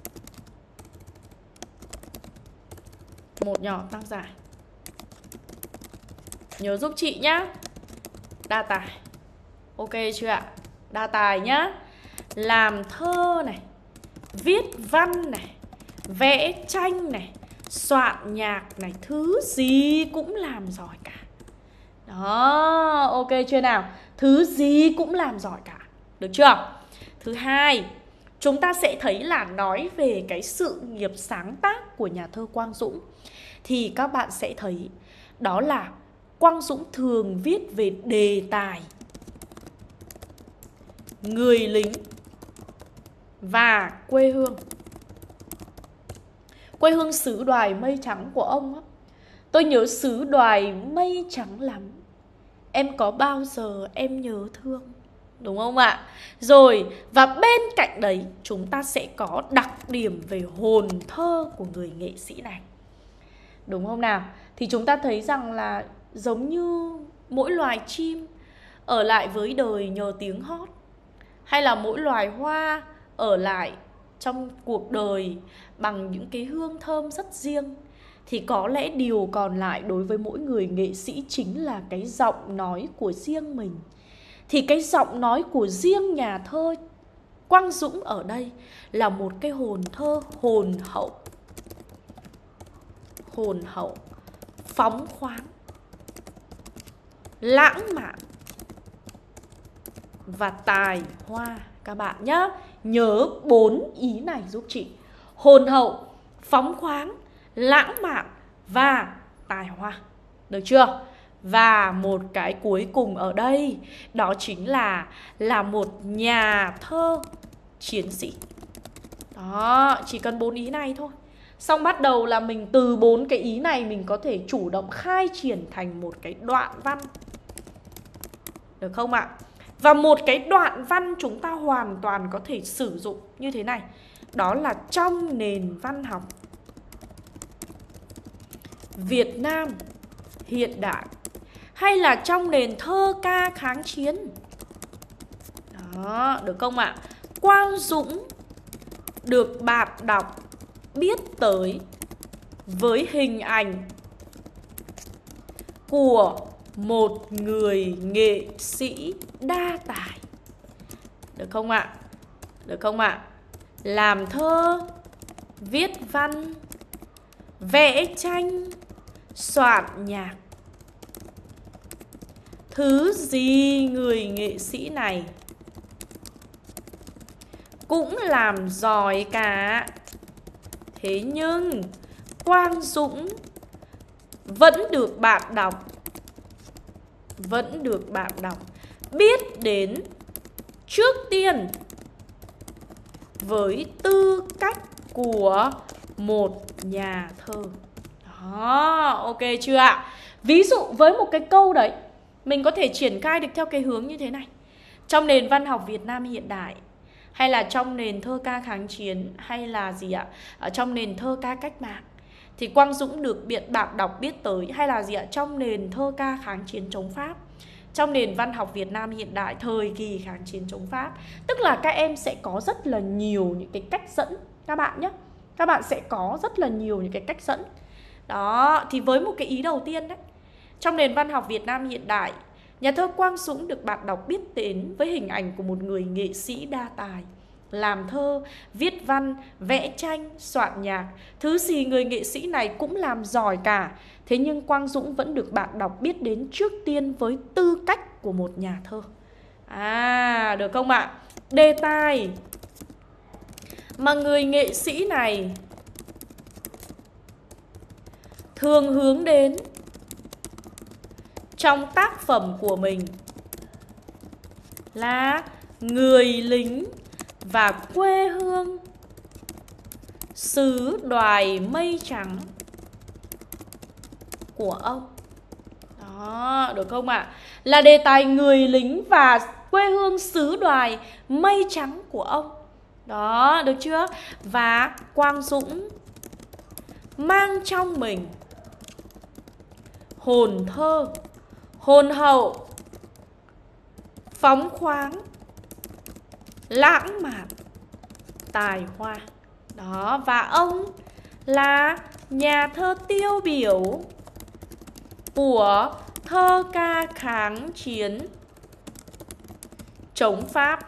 Một nhỏ tác giả. Nhớ giúp chị nhá. Đa tài. Ok chưa ạ? Đa tài nhá. Làm thơ này, viết văn này, vẽ tranh này, soạn nhạc này, thứ gì cũng làm giỏi cả. Đó, ok chưa nào? Thứ gì cũng làm giỏi cả. Được chưa? Thứ hai, chúng ta sẽ thấy là nói về cái sự nghiệp sáng tác của nhà thơ Quang Dũng thì các bạn sẽ thấy đó là Quang Dũng thường viết về đề tài người lính và quê hương. Quê hương xứ Đoài mây trắng của ông á. Tôi nhớ xứ Đoài mây trắng lắm, em có bao giờ em nhớ thương. Đúng không ạ? Rồi, và bên cạnh đấy chúng ta sẽ có đặc điểm về hồn thơ của người nghệ sĩ này. Đúng không nào? Thì chúng ta thấy rằng là giống như mỗi loài chim ở lại với đời nhờ tiếng hót, hay là mỗi loài hoa ở lại trong cuộc đời bằng những cái hương thơm rất riêng. thì có lẽ điều còn lại đối với mỗi người nghệ sĩ chính là cái giọng nói của riêng mình. Thì cái giọng nói của riêng nhà thơ Quang Dũng ở đây là một cái hồn thơ hồn hậu. Hồn hậu, phóng khoáng, lãng mạn và tài hoa các bạn nhé. Nhớ bốn ý này giúp chị. Hồn hậu, phóng khoáng, lãng mạn và tài hoa. Được chưa? Và một cái cuối cùng ở đây, đó chính là là một nhà thơ chiến sĩ. Đó, chỉ cần bốn ý này thôi. Xong bắt đầu là mình từ bốn cái ý này mình có thể chủ động khai triển thành một cái đoạn văn. Được không ạ? Và một cái đoạn văn chúng ta hoàn toàn có thể sử dụng như thế này. Đó là trong nền văn học Việt Nam hiện đại, hay là trong nền thơ ca kháng chiến. Đó, được không ạ? Quang Dũng được bạn đọc biết tới với hình ảnh của một người nghệ sĩ đa tài. Được không ạ? Được không ạ? Làm thơ, viết văn, vẽ tranh, soạn nhạc. Thứ gì người nghệ sĩ này cũng làm giỏi cả. Thế nhưng Quang Dũng vẫn được bạn đọc Vẫn được bạn đọc biết đến trước tiên với tư cách của một nhà thơ. Đó, ok chưa ạ? Ví dụ với một cái câu đấy, mình có thể triển khai được theo cái hướng như thế này. Trong nền văn học Việt Nam hiện đại, hay là trong nền thơ ca kháng chiến, hay là gì ạ? Ở trong nền thơ ca cách mạng, thì Quang Dũng được biện bạn đọc biết tới, hay là gì ạ? Trong nền thơ ca kháng chiến chống Pháp, trong nền văn học Việt Nam hiện đại thời kỳ kháng chiến chống Pháp. Tức là các em sẽ có rất là nhiều những cái cách dẫn các bạn nhé. Các bạn sẽ có rất là nhiều những cái cách dẫn. Đó, thì với một cái ý đầu tiên đấy, trong nền văn học Việt Nam hiện đại, nhà thơ Quang Dũng được bạn đọc biết đến với hình ảnh của một người nghệ sĩ đa tài, làm thơ, viết văn, vẽ tranh, soạn nhạc. Thứ gì người nghệ sĩ này cũng làm giỏi cả. Thế nhưng Quang Dũng vẫn được bạn đọc biết đến trước tiên với tư cách của một nhà thơ. À, được không ạ? Đề tài mà người nghệ sĩ này thường hướng đến trong tác phẩm của mình là người lính và quê hương xứ đoài mây trắng của ông. Đó, được không ạ? Là đề tài người lính và quê hương xứ đoài mây trắng của ông. Đó, được chưa? Và Quang Dũng mang trong mình hồn thơ, hồn hậu, phóng khoáng, lãng mạn, tài hoa. Đó, và ông là nhà thơ tiêu biểu của thơ ca kháng chiến chống Pháp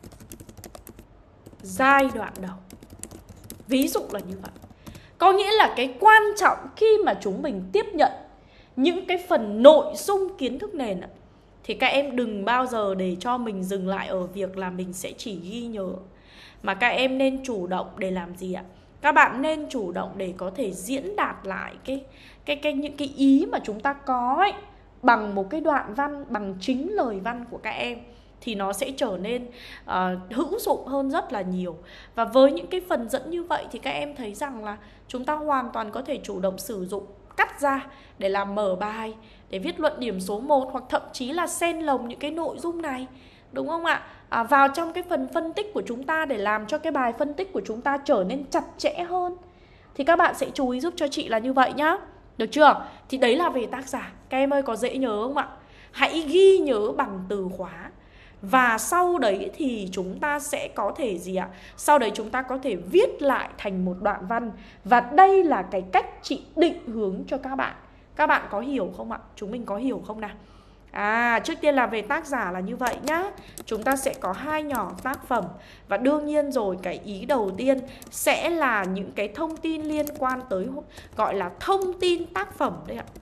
giai đoạn đầu. Ví dụ là như vậy. Có nghĩa là cái quan trọng khi mà chúng mình tiếp nhận những cái phần nội dung kiến thức nền thì các em đừng bao giờ để cho mình dừng lại ở việc là mình sẽ chỉ ghi nhớ, mà các em nên chủ động để làm gì ạ? Các bạn nên chủ động để có thể diễn đạt lại cái, cái, cái, những cái ý mà chúng ta có ấy, bằng một cái đoạn văn, bằng chính lời văn của các em, thì nó sẽ trở nên uh, hữu dụng hơn rất là nhiều. Và với những cái phần dẫn như vậy thì các em thấy rằng là chúng ta hoàn toàn có thể chủ động sử dụng, cắt ra để làm mở bài, để viết luận điểm số một, hoặc thậm chí là xen lồng những cái nội dung này, đúng không ạ? À, vào trong cái phần phân tích của chúng ta để làm cho cái bài phân tích của chúng ta trở nên chặt chẽ hơn. Thì các bạn sẽ chú ý giúp cho chị là như vậy nhá. Được chưa? Thì đấy là về tác giả. Các em ơi, có dễ nhớ không ạ? Hãy ghi nhớ bằng từ khóa. Và sau đấy thì chúng ta sẽ có thể gì ạ? Sau đấy chúng ta có thể viết lại thành một đoạn văn. Và đây là cái cách chị định hướng cho các bạn. Các bạn có hiểu không ạ? Chúng mình có hiểu không nào? À, trước tiên là về tác giả là như vậy nhá. Chúng ta sẽ có hai nhỏ tác phẩm. Và đương nhiên rồi, cái ý đầu tiên sẽ là những cái thông tin liên quan tới, gọi là thông tin tác phẩm đấy ạ.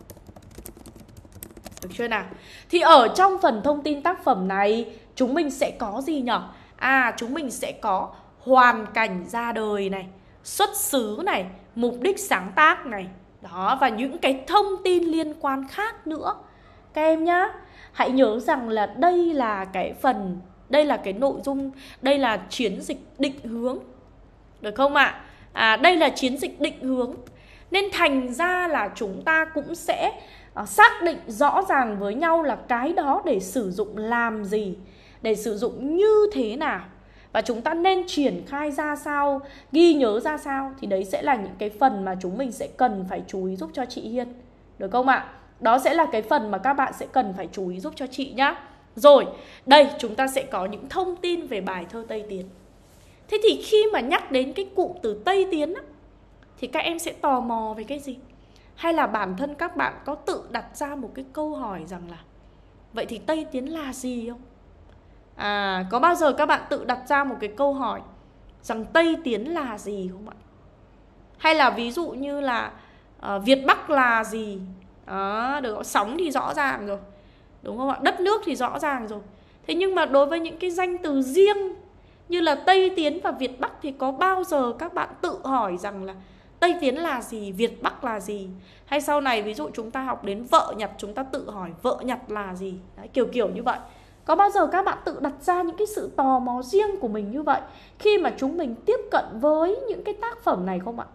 Được chưa nào? Thì ở trong phần thông tin tác phẩm này, chúng mình sẽ có gì nhỉ? À, chúng mình sẽ có hoàn cảnh ra đời này, xuất xứ này, mục đích sáng tác này. Đó, và những cái thông tin liên quan khác nữa. Các em nhá, hãy nhớ rằng là đây là cái phần, đây là cái nội dung, đây là chiến dịch định hướng. Được không ạ? À, đây là chiến dịch định hướng. Nên thành ra là chúng ta cũng sẽ uh, xác định rõ ràng với nhau là cái đó để sử dụng làm gì, để sử dụng như thế nào, và chúng ta nên triển khai ra sao, ghi nhớ ra sao. Thì đấy sẽ là những cái phần mà chúng mình sẽ cần phải chú ý giúp cho chị Hiên. Được không ạ? Đó sẽ là cái phần mà các bạn sẽ cần phải chú ý giúp cho chị nhá. Rồi, đây chúng ta sẽ có những thông tin về bài thơ Tây Tiến. Thế thì khi mà nhắc đến cái cụm từ Tây Tiến á, thì các em sẽ tò mò về cái gì? Hay là bản thân các bạn có tự đặt ra một cái câu hỏi rằng là vậy thì Tây Tiến là gì không? À, có bao giờ các bạn tự đặt ra một cái câu hỏi rằng Tây Tiến là gì không ạ? Hay là ví dụ như là uh, Việt Bắc là gì? Đó, được không? Sóng thì rõ ràng rồi, đúng không ạ? Đất nước thì rõ ràng rồi. Thế nhưng mà đối với những cái danh từ riêng như là Tây Tiến và Việt Bắc thì có bao giờ các bạn tự hỏi rằng là Tây Tiến là gì, Việt Bắc là gì? Hay sau này ví dụ chúng ta học đến vợ nhặt, chúng ta tự hỏi vợ nhặt là gì? Đấy, kiểu kiểu như vậy. Có bao giờ các bạn tự đặt ra những cái sự tò mò riêng của mình như vậy khi mà chúng mình tiếp cận với những cái tác phẩm này không ạ?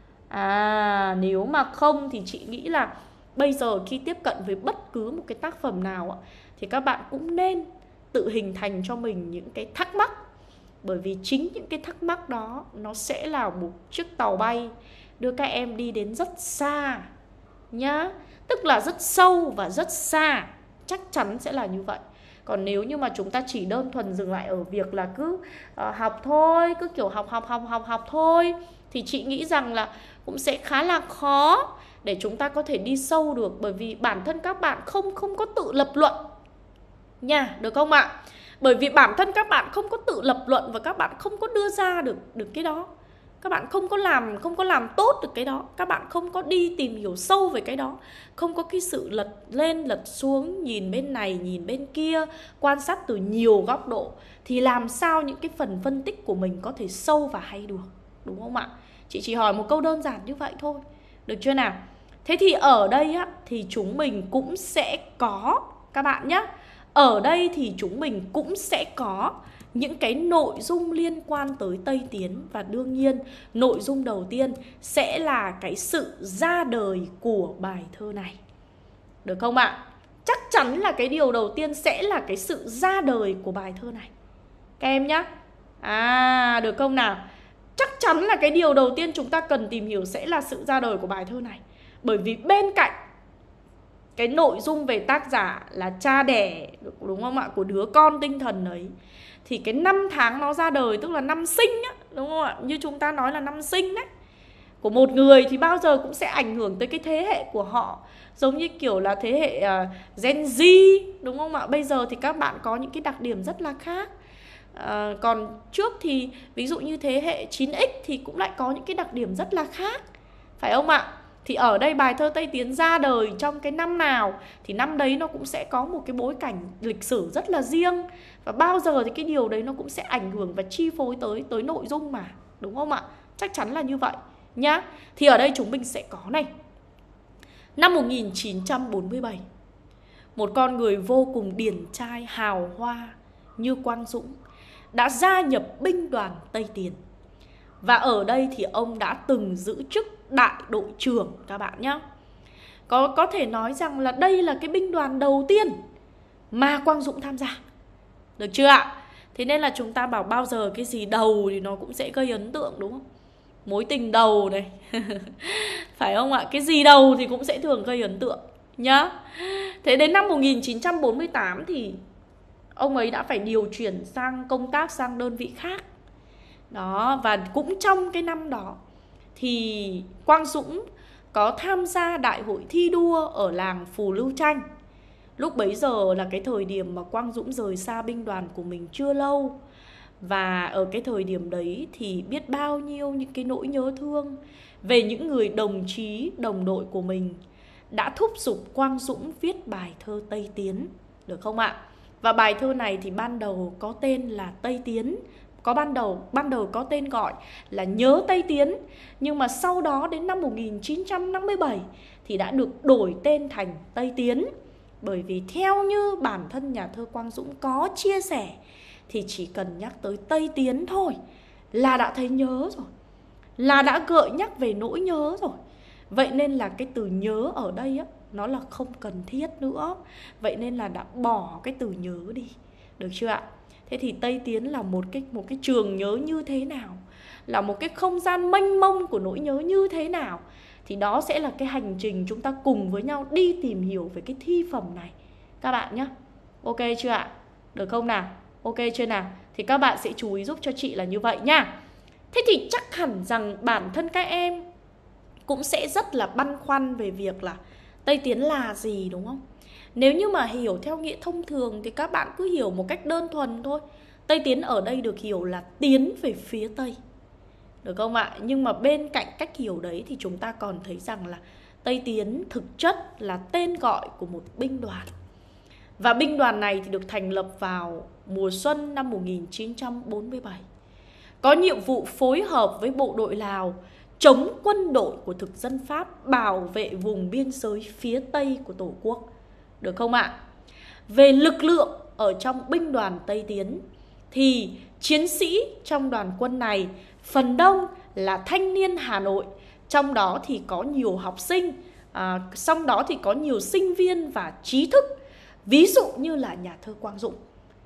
À, nếu mà không thì chị nghĩ là bây giờ khi tiếp cận với bất cứ một cái tác phẩm nào thì các bạn cũng nên tự hình thành cho mình những cái thắc mắc. Bởi vì chính những cái thắc mắc đó nó sẽ là một chiếc tàu bay đưa các em đi đến rất xa nhá. Tức là rất sâu và rất xa. Chắc chắn sẽ là như vậy. Còn nếu như mà chúng ta chỉ đơn thuần dừng lại ở việc là cứ uh, học thôi, cứ kiểu học học học học học thôi, thì chị nghĩ rằng là cũng sẽ khá là khó để chúng ta có thể đi sâu được. Bởi vì bản thân các bạn không không có tự lập luận nha, được không ạ? Bởi vì bản thân các bạn không có tự lập luận và các bạn không có đưa ra được được cái đó. Các bạn không có làm không có làm tốt được cái đó. Các bạn không có đi tìm hiểu sâu về cái đó. Không có cái sự lật lên lật xuống, nhìn bên này nhìn bên kia, quan sát từ nhiều góc độ, thì làm sao những cái phần phân tích của mình có thể sâu và hay được, đúng không ạ? Chị chỉ hỏi một câu đơn giản như vậy thôi, được chưa nào? Thế thì ở đây á, thì chúng mình cũng sẽ có, các bạn nhé, ở đây thì chúng mình cũng sẽ có những cái nội dung liên quan tới Tây Tiến. Và đương nhiên nội dung đầu tiên sẽ là cái sự ra đời của bài thơ này. Được không ạ? Chắc chắn là cái điều đầu tiên sẽ là cái sự ra đời của bài thơ này, các em nhé. À, được không nào? Chắc chắn là cái điều đầu tiên chúng ta cần tìm hiểu sẽ là sự ra đời của bài thơ này. Bởi vì bên cạnh cái nội dung về tác giả là cha đẻ, đúng không ạ, của đứa con tinh thần ấy, thì cái năm tháng nó ra đời, tức là năm sinh á, đúng không ạ? Như chúng ta nói là năm sinh đấy, của một người thì bao giờ cũng sẽ ảnh hưởng tới cái thế hệ của họ. Giống như kiểu là thế hệ uh, Gen Z, đúng không ạ? Bây giờ thì các bạn có những cái đặc điểm rất là khác. uh, Còn trước thì ví dụ như thế hệ chín x thì cũng lại có những cái đặc điểm rất là khác, phải không ạ? Thì ở đây bài thơ Tây Tiến ra đời trong cái năm nào thì năm đấy nó cũng sẽ có một cái bối cảnh lịch sử rất là riêng. Và bao giờ thì cái điều đấy nó cũng sẽ ảnh hưởng và chi phối tới, tới nội dung mà, đúng không ạ? Chắc chắn là như vậy nhá. Thì ở đây chúng mình sẽ có này, năm một nghìn chín trăm bốn mươi bảy, một con người vô cùng điển trai hào hoa như Quang Dũng đã gia nhập binh đoàn Tây Tiến. Và ở đây thì ông đã từng giữ chức đại đội trưởng các bạn nhé. Có, có thể nói rằng là đây là cái binh đoàn đầu tiên mà Quang Dũng tham gia. Được chưa ạ? Thế nên là chúng ta bảo bao giờ cái gì đầu thì nó cũng sẽ gây ấn tượng, đúng không? Mối tình đầu này phải không ạ? Cái gì đầu thì cũng sẽ thường gây ấn tượng nhá. Thế đến năm một nghìn chín trăm bốn mươi tám thì ông ấy đã phải điều chuyển sang công tác sang đơn vị khác. Đó, và cũng trong cái năm đó thì Quang Dũng có tham gia đại hội thi đua ở làng Phù Lưu Tranh. Lúc bấy giờ là cái thời điểm mà Quang Dũng rời xa binh đoàn của mình chưa lâu. Và ở cái thời điểm đấy thì biết bao nhiêu những cái nỗi nhớ thương về những người đồng chí, đồng đội của mình đã thúc giục Quang Dũng viết bài thơ Tây Tiến, được không ạ? Và bài thơ này thì ban đầu có tên là Tây Tiến, có ban đầu ban đầu có tên gọi là Nhớ Tây Tiến, nhưng mà sau đó đến năm một nghìn chín trăm năm mươi bảy thì đã được đổi tên thành Tây Tiến. Bởi vì theo như bản thân nhà thơ Quang Dũng có chia sẻ thì chỉ cần nhắc tới Tây Tiến thôi là đã thấy nhớ rồi, là đã gợi nhắc về nỗi nhớ rồi. Vậy nên là cái từ nhớ ở đây á, nó là không cần thiết nữa. Vậy nên là đã bỏ cái từ nhớ đi, được chưa ạ? Thế thì Tây Tiến là một cái, một cái trường nhớ như thế nào, là một cái không gian mênh mông của nỗi nhớ như thế nào, thì đó sẽ là cái hành trình chúng ta cùng với nhau đi tìm hiểu về cái thi phẩm này các bạn nhé. Ok chưa ạ? Được không nào? Ok chưa nào? Thì các bạn sẽ chú ý giúp cho chị là như vậy nha. Thế thì chắc hẳn rằng bản thân các em cũng sẽ rất là băn khoăn về việc là Tây Tiến là gì, đúng không? Nếu như mà hiểu theo nghĩa thông thường thì các bạn cứ hiểu một cách đơn thuần thôi. Tây Tiến ở đây được hiểu là tiến về phía Tây, được không ạ? Nhưng mà bên cạnh cách hiểu đấy thì chúng ta còn thấy rằng là Tây Tiến thực chất là tên gọi của một binh đoàn. Và binh đoàn này thì được thành lập vào mùa xuân năm một nghìn chín trăm bốn mươi bảy. Có nhiệm vụ phối hợp với bộ đội Lào chống quân đội của thực dân Pháp, bảo vệ vùng biên giới phía Tây của Tổ quốc, được không ạ? Về lực lượng ở trong binh đoàn Tây Tiến thì chiến sĩ trong đoàn quân này phần đông là thanh niên Hà Nội, trong đó thì có nhiều học sinh, à, trong đó thì có nhiều sinh viên và trí thức, ví dụ như là nhà thơ Quang Dũng.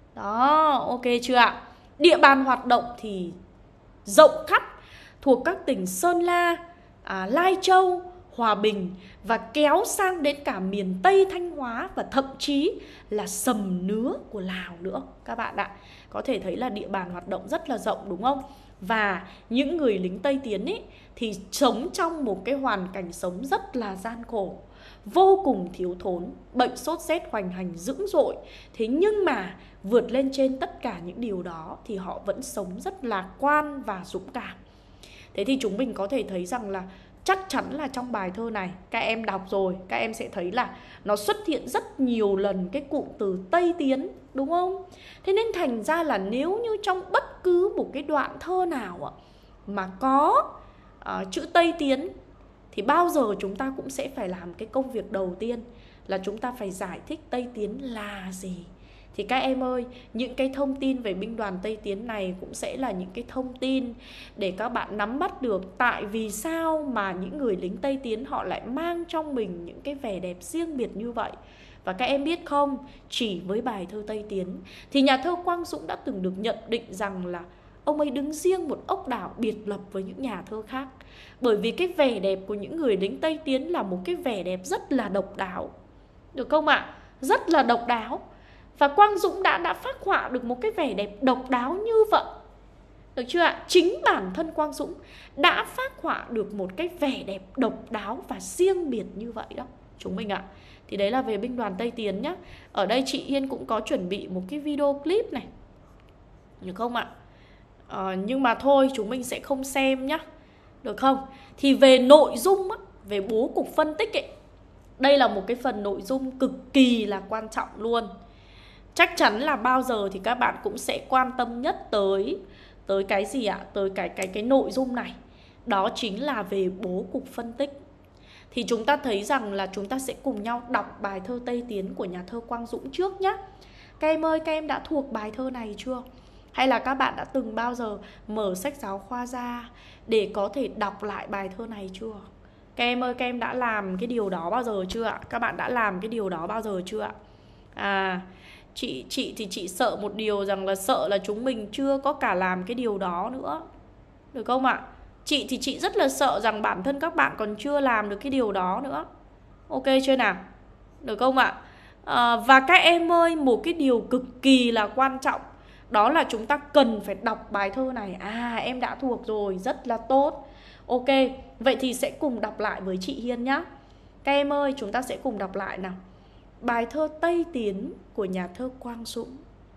Đó, ok chưa ạ? Địa bàn hoạt động thì rộng khắp, thuộc các tỉnh Sơn La, à, Lai Châu, Hòa Bình và kéo sang đến cả miền Tây Thanh Hóa và thậm chí là Sầm Nứa của Lào nữa các bạn ạ. Có thể thấy là địa bàn hoạt động rất là rộng, đúng không? Và những người lính Tây Tiến ấy thì sống trong một cái hoàn cảnh sống rất là gian khổ, vô cùng thiếu thốn, bệnh sốt rét hoành hành dữ dội. Thế nhưng mà vượt lên trên tất cả những điều đó thì họ vẫn sống rất lạc quan và dũng cảm. Thế thì chúng mình có thể thấy rằng là chắc chắn là trong bài thơ này các em đọc rồi, các em sẽ thấy là nó xuất hiện rất nhiều lần cái cụm từ Tây Tiến, đúng không? Thế nên thành ra là nếu như trong bất cứ một cái đoạn thơ nào mà có uh, chữ Tây Tiến thì bao giờ chúng ta cũng sẽ phải làm cái công việc đầu tiên là chúng ta phải giải thích Tây Tiến là gì. Thì các em ơi, những cái thông tin về binh đoàn Tây Tiến này cũng sẽ là những cái thông tin để các bạn nắm bắt được tại vì sao mà những người lính Tây Tiến họ lại mang trong mình những cái vẻ đẹp riêng biệt như vậy. Và các em biết không, chỉ với bài thơ Tây Tiến thì nhà thơ Quang Dũng đã từng được nhận định rằng là ông ấy đứng riêng một ốc đảo biệt lập với những nhà thơ khác. Bởi vì cái vẻ đẹp của những người lính Tây Tiến là một cái vẻ đẹp rất là độc đáo, được không ạ? Rất là độc đáo. Và Quang Dũng đã, đã phác họa được một cái vẻ đẹp độc đáo như vậy, được chưa ạ? Chính bản thân Quang Dũng đã phác họa được một cái vẻ đẹp độc đáo và riêng biệt như vậy đó chúng mình ạ. Thì đấy là về binh đoàn Tây Tiến nhá. Ở đây chị Hiên cũng có chuẩn bị một cái video clip này, được không ạ? À, nhưng mà thôi chúng mình sẽ không xem nhá, được không? Thì về nội dung á, về bố cục phân tích ấy, đây là một cái phần nội dung cực kỳ là quan trọng luôn. Chắc chắn là bao giờ thì các bạn cũng sẽ quan tâm nhất tới tới cái gì ạ? Tới cái cái cái nội dung này. Đó chính là về bố cục phân tích. Thì chúng ta thấy rằng là chúng ta sẽ cùng nhau đọc bài thơ Tây Tiến của nhà thơ Quang Dũng trước nhé. Các em ơi, các em đã thuộc bài thơ này chưa? Hay là các bạn đã từng bao giờ mở sách giáo khoa ra để có thể đọc lại bài thơ này chưa? Các em ơi, các em đã làm cái điều đó bao giờ chưa ạ? Các bạn đã làm cái điều đó bao giờ chưa ạ? À, chị, chị thì chị sợ một điều rằng là sợ là chúng mình chưa có cả làm cái điều đó nữa, được không ạ? Chị thì chị rất là sợ rằng bản thân các bạn còn chưa làm được cái điều đó nữa. Ok chưa nào? Được không ạ? à, Và các em ơi, một cái điều cực kỳ là quan trọng, đó là chúng ta cần phải đọc bài thơ này. À, em đã thuộc rồi, rất là tốt. Ok, vậy thì sẽ cùng đọc lại với chị Hiên nhé. Các em ơi, chúng ta sẽ cùng đọc lại nào. Bài thơ Tây Tiến của nhà thơ Quang Dũng.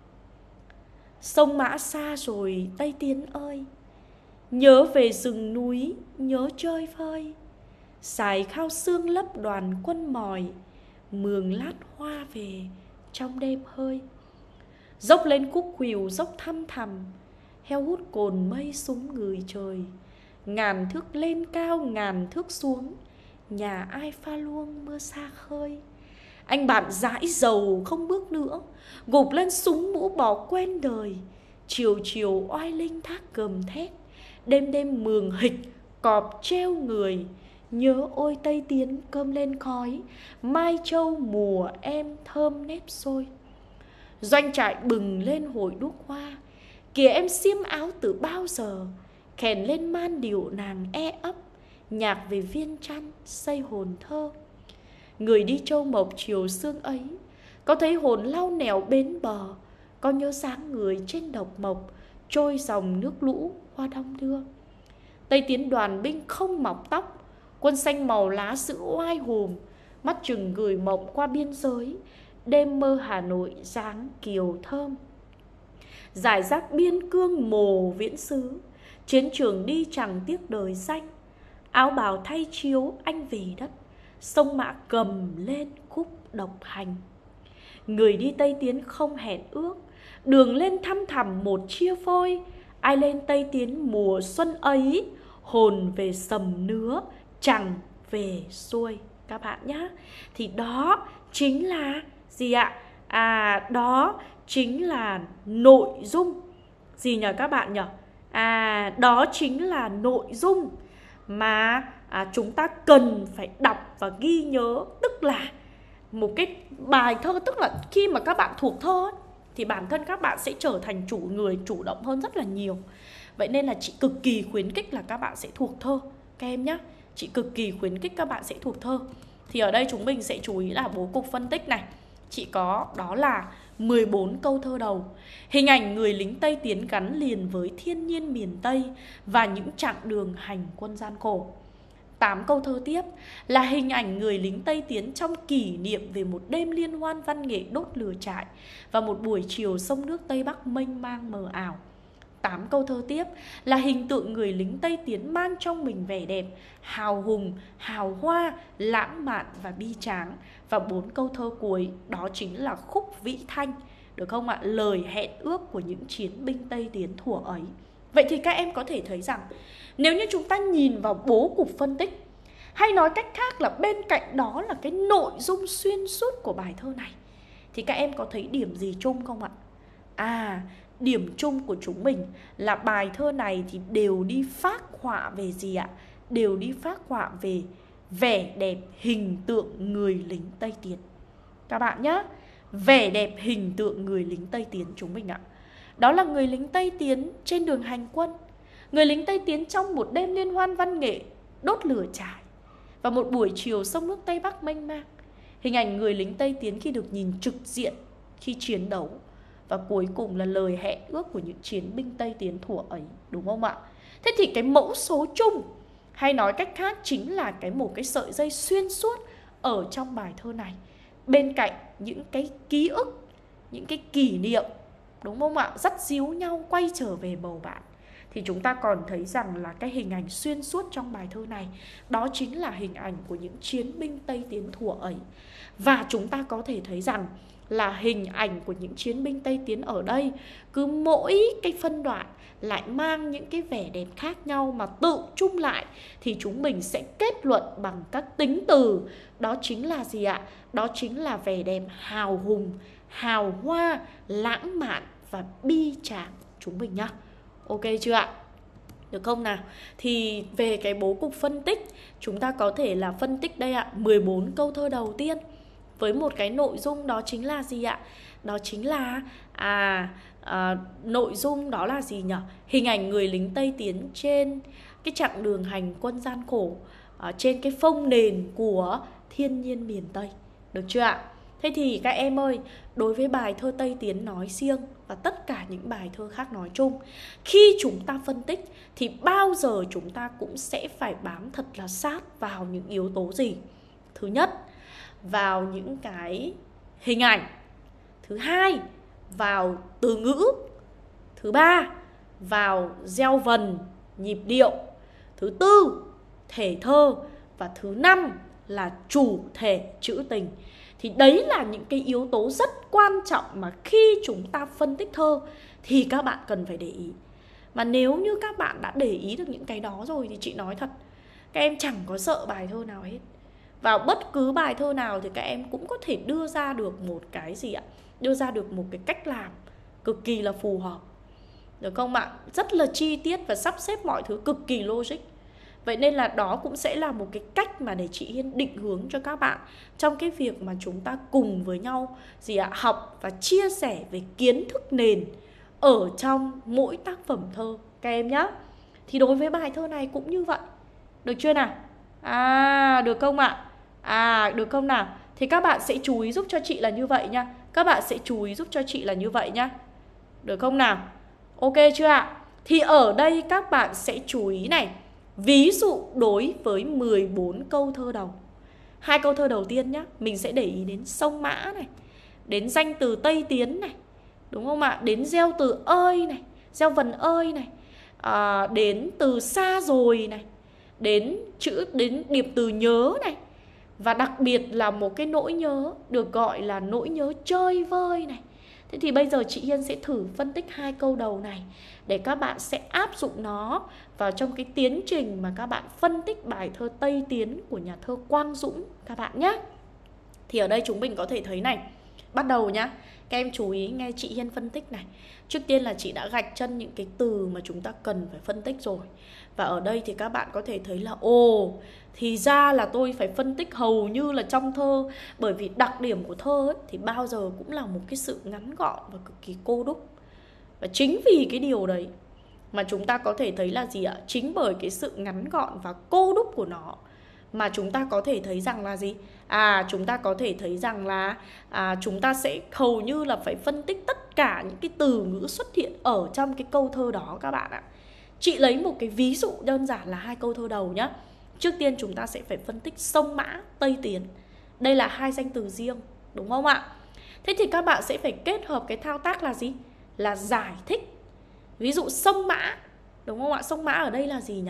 Sông Mã xa rồi Tây Tiến ơi, nhớ về rừng núi, nhớ chơi vơi. Sải khao xương lấp đoàn quân mỏi, mường lát hoa về trong đêm hơi. Dốc lên khúc khuỷu dốc thăm thẳm, heo hút cồn mây súng người trời. Ngàn thước lên cao ngàn thước xuống, nhà ai pha luông mưa xa khơi. Anh bạn dãi dầu không bước nữa, gục lên súng mũ bỏ quen đời. Chiều chiều oai linh thác gầm thét, đêm đêm mường hịch cọp treo người. Nhớ ôi Tây Tiến cơm lên khói, mai châu mùa em thơm nếp xôi. Doanh trại bừng lên hồi đuốc hoa, kìa em xiêm áo từ bao giờ. Khèn lên man điệu nàng e ấp, nhạc về viên chăn xây hồn thơ. Người đi châu mộc chiều sương ấy, có thấy hồn lau nẻo bến bờ. Có nhớ dáng người trên độc mộc, trôi dòng nước lũ qua đong đưa. Tây Tiến đoàn binh không mọc tóc, quân xanh màu lá giữ oai hùm. Mắt chừng gửi mộng qua biên giới, đêm mơ Hà Nội dáng kiều thơm. Giải rác biên cương mồ viễn xứ, chiến trường đi chẳng tiếc đời xanh. Áo bào thay chiếu anh về đất, sông Mã cầm lên khúc độc hành. Người đi Tây Tiến không hẹn ước, đường lên thăm thẳm một chia phôi. Ai lên Tây Tiến mùa xuân ấy, hồn về sầm nứa chẳng về xuôi. Các bạn nhá, thì đó chính là gì ạ? À, đó chính là nội dung gì nhờ các bạn nhỉ? À, đó chính là nội dung mà à, chúng ta cần phải đọc và ghi nhớ. Tức là một cái bài thơ, tức là khi mà các bạn thuộc thơ ấy, thì bản thân các bạn sẽ trở thành chủ người, chủ động hơn rất là nhiều. Vậy nên là chị cực kỳ khuyến khích là các bạn sẽ thuộc thơ các em nhé. Chị cực kỳ khuyến khích các bạn sẽ thuộc thơ. Thì ở đây chúng mình sẽ chú ý là bố cục phân tích này. Chị có đó là mười bốn câu thơ đầu. Hình ảnh người lính Tây Tiến gắn liền với thiên nhiên miền Tây và những chặng đường hành quân gian khổ. Tám câu thơ tiếp là hình ảnh người lính Tây Tiến trong kỷ niệm về một đêm liên hoan văn nghệ đốt lửa trại và một buổi chiều sông nước Tây Bắc mênh mang mờ ảo. Tám câu thơ tiếp là hình tượng người lính Tây Tiến mang trong mình vẻ đẹp, hào hùng, hào hoa, lãng mạn và bi tráng. Và bốn câu thơ cuối đó chính là khúc vĩ thanh, được không ạ? Lời hẹn ước của những chiến binh Tây Tiến thuở ấy. Vậy thì các em có thể thấy rằng nếu như chúng ta nhìn vào bố cục phân tích, hay nói cách khác là bên cạnh đó là cái nội dung xuyên suốt của bài thơ này, thì các em có thấy điểm gì chung không ạ? À, điểm chung của chúng mình là bài thơ này thì đều đi phác họa về gì ạ? Đều đi phác họa về vẻ đẹp hình tượng người lính Tây Tiến. Các bạn nhé, vẻ đẹp hình tượng người lính Tây Tiến chúng mình ạ. Đó là người lính Tây Tiến trên đường hành quân, người lính Tây Tiến trong một đêm liên hoan văn nghệ đốt lửa trại và một buổi chiều sông nước Tây Bắc mênh mang. Hình ảnh người lính Tây Tiến khi được nhìn trực diện khi chiến đấu. Và cuối cùng là lời hẹn ước của những chiến binh Tây Tiến thuở ấy, đúng không ạ? Thế thì cái mẫu số chung, hay nói cách khác chính là cái một cái sợi dây xuyên suốt ở trong bài thơ này. Bên cạnh những cái ký ức, những cái kỷ niệm, đúng không ạ? Dắt díu nhau quay trở về bầu bạn, thì chúng ta còn thấy rằng là cái hình ảnh xuyên suốt trong bài thơ này, đó chính là hình ảnh của những chiến binh Tây Tiến thuở ấy. Và chúng ta có thể thấy rằng là hình ảnh của những chiến binh Tây Tiến ở đây, cứ mỗi cái phân đoạn lại mang những cái vẻ đẹp khác nhau, mà tự chung lại thì chúng mình sẽ kết luận bằng các tính từ. Đó chính là gì ạ? Đó chính là vẻ đẹp hào hùng, hào hoa, lãng mạn và bi tráng chúng mình nhá. Ok chưa ạ? Được không nào? Thì về cái bố cục phân tích, chúng ta có thể là phân tích đây ạ, mười bốn câu thơ đầu tiên với một cái nội dung đó chính là gì ạ? Đó chính là à, à nội dung đó là gì nhỉ? Hình ảnh người lính Tây Tiến trên cái chặng đường hành quân gian khổ, à, trên cái phông nền của thiên nhiên miền Tây. Được chưa ạ? Thế thì các em ơi, đối với bài thơ Tây Tiến nói riêng và tất cả những bài thơ khác nói chung, khi chúng ta phân tích thì bao giờ chúng ta cũng sẽ phải bám thật là sát vào những yếu tố gì? Thứ nhất, vào những cái hình ảnh. Thứ hai, vào từ ngữ. Thứ ba, vào gieo vần, nhịp điệu. Thứ tư, thể thơ. Và thứ năm là chủ thể trữ tình. Thì đấy là những cái yếu tố rất quan trọng mà khi chúng ta phân tích thơ thì các bạn cần phải để ý. Mà nếu như các bạn đã để ý được những cái đó rồi thì chị nói thật, các em chẳng có sợ bài thơ nào hết. Vào bất cứ bài thơ nào thì các em cũng có thể đưa ra được một cái gì ạ? Đưa ra được một cái cách làm cực kỳ là phù hợp, được không ạ? Rất là chi tiết và sắp xếp mọi thứ cực kỳ logic. Vậy nên là đó cũng sẽ là một cái cách mà để chị Hiên định hướng cho các bạn trong cái việc mà chúng ta cùng với nhau gì ạ? Học và chia sẻ về kiến thức nền ở trong mỗi tác phẩm thơ các em nhé. Thì đối với bài thơ này cũng như vậy. Được chưa nào? À, được không ạ? À, được không nào? Thì các bạn sẽ chú ý giúp cho chị là như vậy nha. Các bạn sẽ chú ý giúp cho chị là như vậy nhá. Được không nào? Ok chưa ạ? Thì ở đây các bạn sẽ chú ý này. Ví dụ đối với mười bốn câu thơ đầu. Hai câu thơ đầu tiên nhá, mình sẽ để ý đến sông Mã này, đến danh từ Tây Tiến này, đúng không ạ? Đến gieo từ ơi này, gieo vần ơi này, à, đến từ xa rồi này, đến chữ đến điệp từ nhớ này. Và đặc biệt là một cái nỗi nhớ được gọi là nỗi nhớ chơi vơi này. Thế thì bây giờ chị Hiên sẽ thử phân tích hai câu đầu này để các bạn sẽ áp dụng nó vào trong cái tiến trình mà các bạn phân tích bài thơ Tây Tiến của nhà thơ Quang Dũng các bạn nhé. Thì ở đây chúng mình có thể thấy này, bắt đầu nhá, các em chú ý nghe chị Hiên phân tích này. Trước tiên là chị đã gạch chân những cái từ mà chúng ta cần phải phân tích rồi. Và ở đây thì các bạn có thể thấy là ồ, thì ra là tôi phải phân tích hầu như là trong thơ. Bởi vì đặc điểm của thơ ấy, thì bao giờ cũng là một cái sự ngắn gọn và cực kỳ cô đúc. Và chính vì cái điều đấy mà chúng ta có thể thấy là gì ạ? Chính bởi cái sự ngắn gọn và cô đúc của nó mà chúng ta có thể thấy rằng là gì? À, chúng ta có thể thấy rằng là à, chúng ta sẽ hầu như là phải phân tích tất cả những cái từ ngữ xuất hiện ở trong cái câu thơ đó các bạn ạ. Chị lấy một cái ví dụ đơn giản là hai câu thơ đầu nhá. Trước tiên chúng ta sẽ phải phân tích sông Mã, Tây Tiến. Đây là hai danh từ riêng, đúng không ạ? Thế thì các bạn sẽ phải kết hợp cái thao tác là gì? Là giải thích. Ví dụ sông Mã, đúng không ạ? Sông Mã ở đây là gì nhỉ?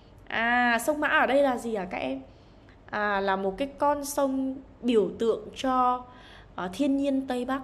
À, sông Mã ở đây là gì hả các em? À, là một cái con sông biểu tượng cho uh, thiên nhiên Tây Bắc.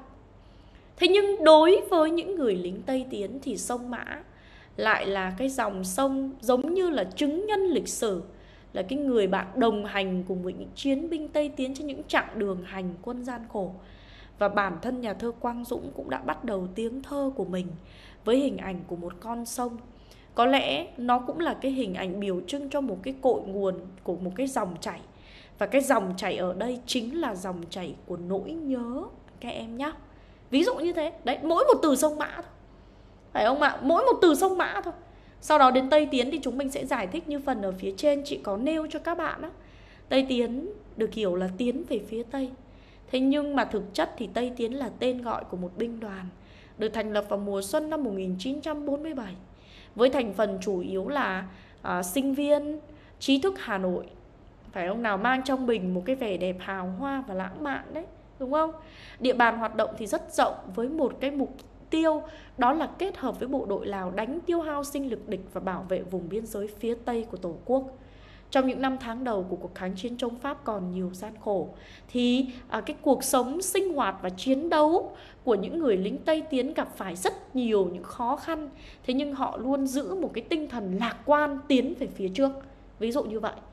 Thế nhưng đối với những người lính Tây Tiến thì sông Mã lại là cái dòng sông giống như là chứng nhân lịch sử, là cái người bạn đồng hành cùng với những chiến binh Tây Tiến trên những chặng đường hành quân gian khổ. Và bản thân nhà thơ Quang Dũng cũng đã bắt đầu tiếng thơ của mình với hình ảnh của một con sông. Có lẽ nó cũng là cái hình ảnh biểu trưng cho một cái cội nguồn của một cái dòng chảy. Và cái dòng chảy ở đây chính là dòng chảy của nỗi nhớ các em nhé. Ví dụ như thế, đấy, mỗi một từ sông Mã thôi, phải không ạ? Mỗi một từ sông Mã thôi. Sau đó đến Tây Tiến thì chúng mình sẽ giải thích như phần ở phía trên chị có nêu cho các bạn đó. Tây Tiến được hiểu là tiến về phía Tây. Thế nhưng mà thực chất thì Tây Tiến là tên gọi của một binh đoàn được thành lập vào mùa xuân năm một nghìn chín trăm bốn mươi bảy, với thành phần chủ yếu là à, sinh viên, trí thức Hà Nội, phải không nào, mang trong mình một cái vẻ đẹp hào hoa và lãng mạn đấy, đúng không? Địa bàn hoạt động thì rất rộng với một cái mục tiêu, đó là kết hợp với bộ đội Lào đánh tiêu hao sinh lực địch và bảo vệ vùng biên giới phía Tây của Tổ quốc. Trong những năm tháng đầu của cuộc kháng chiến chống Pháp còn nhiều gian khổ, thì à, cái cuộc sống sinh hoạt và chiến đấu của những người lính Tây Tiến gặp phải rất nhiều những khó khăn. Thế nhưng họ luôn giữ một cái tinh thần lạc quan tiến về phía trước. Ví dụ như vậy.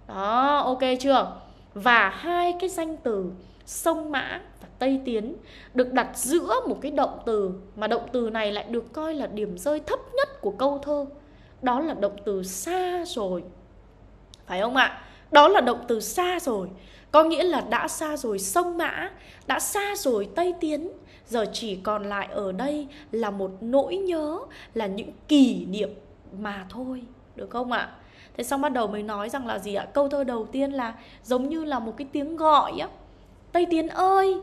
Đó, ok chưa? Và hai cái danh từ sông Mã và Tây Tiến được đặt giữa một cái động từ, mà động từ này lại được coi là điểm rơi thấp nhất của câu thơ. Đó là động từ xa rồi. Phải không ạ? Đó là động từ xa rồi. Có nghĩa là đã xa rồi sông Mã, đã xa rồi Tây Tiến, giờ chỉ còn lại ở đây là một nỗi nhớ, là những kỷ niệm mà thôi. Được không ạ? Thế xong bắt đầu mới nói rằng là gì ạ? Câu thơ đầu tiên là giống như là một cái tiếng gọi á. Tây Tiến ơi,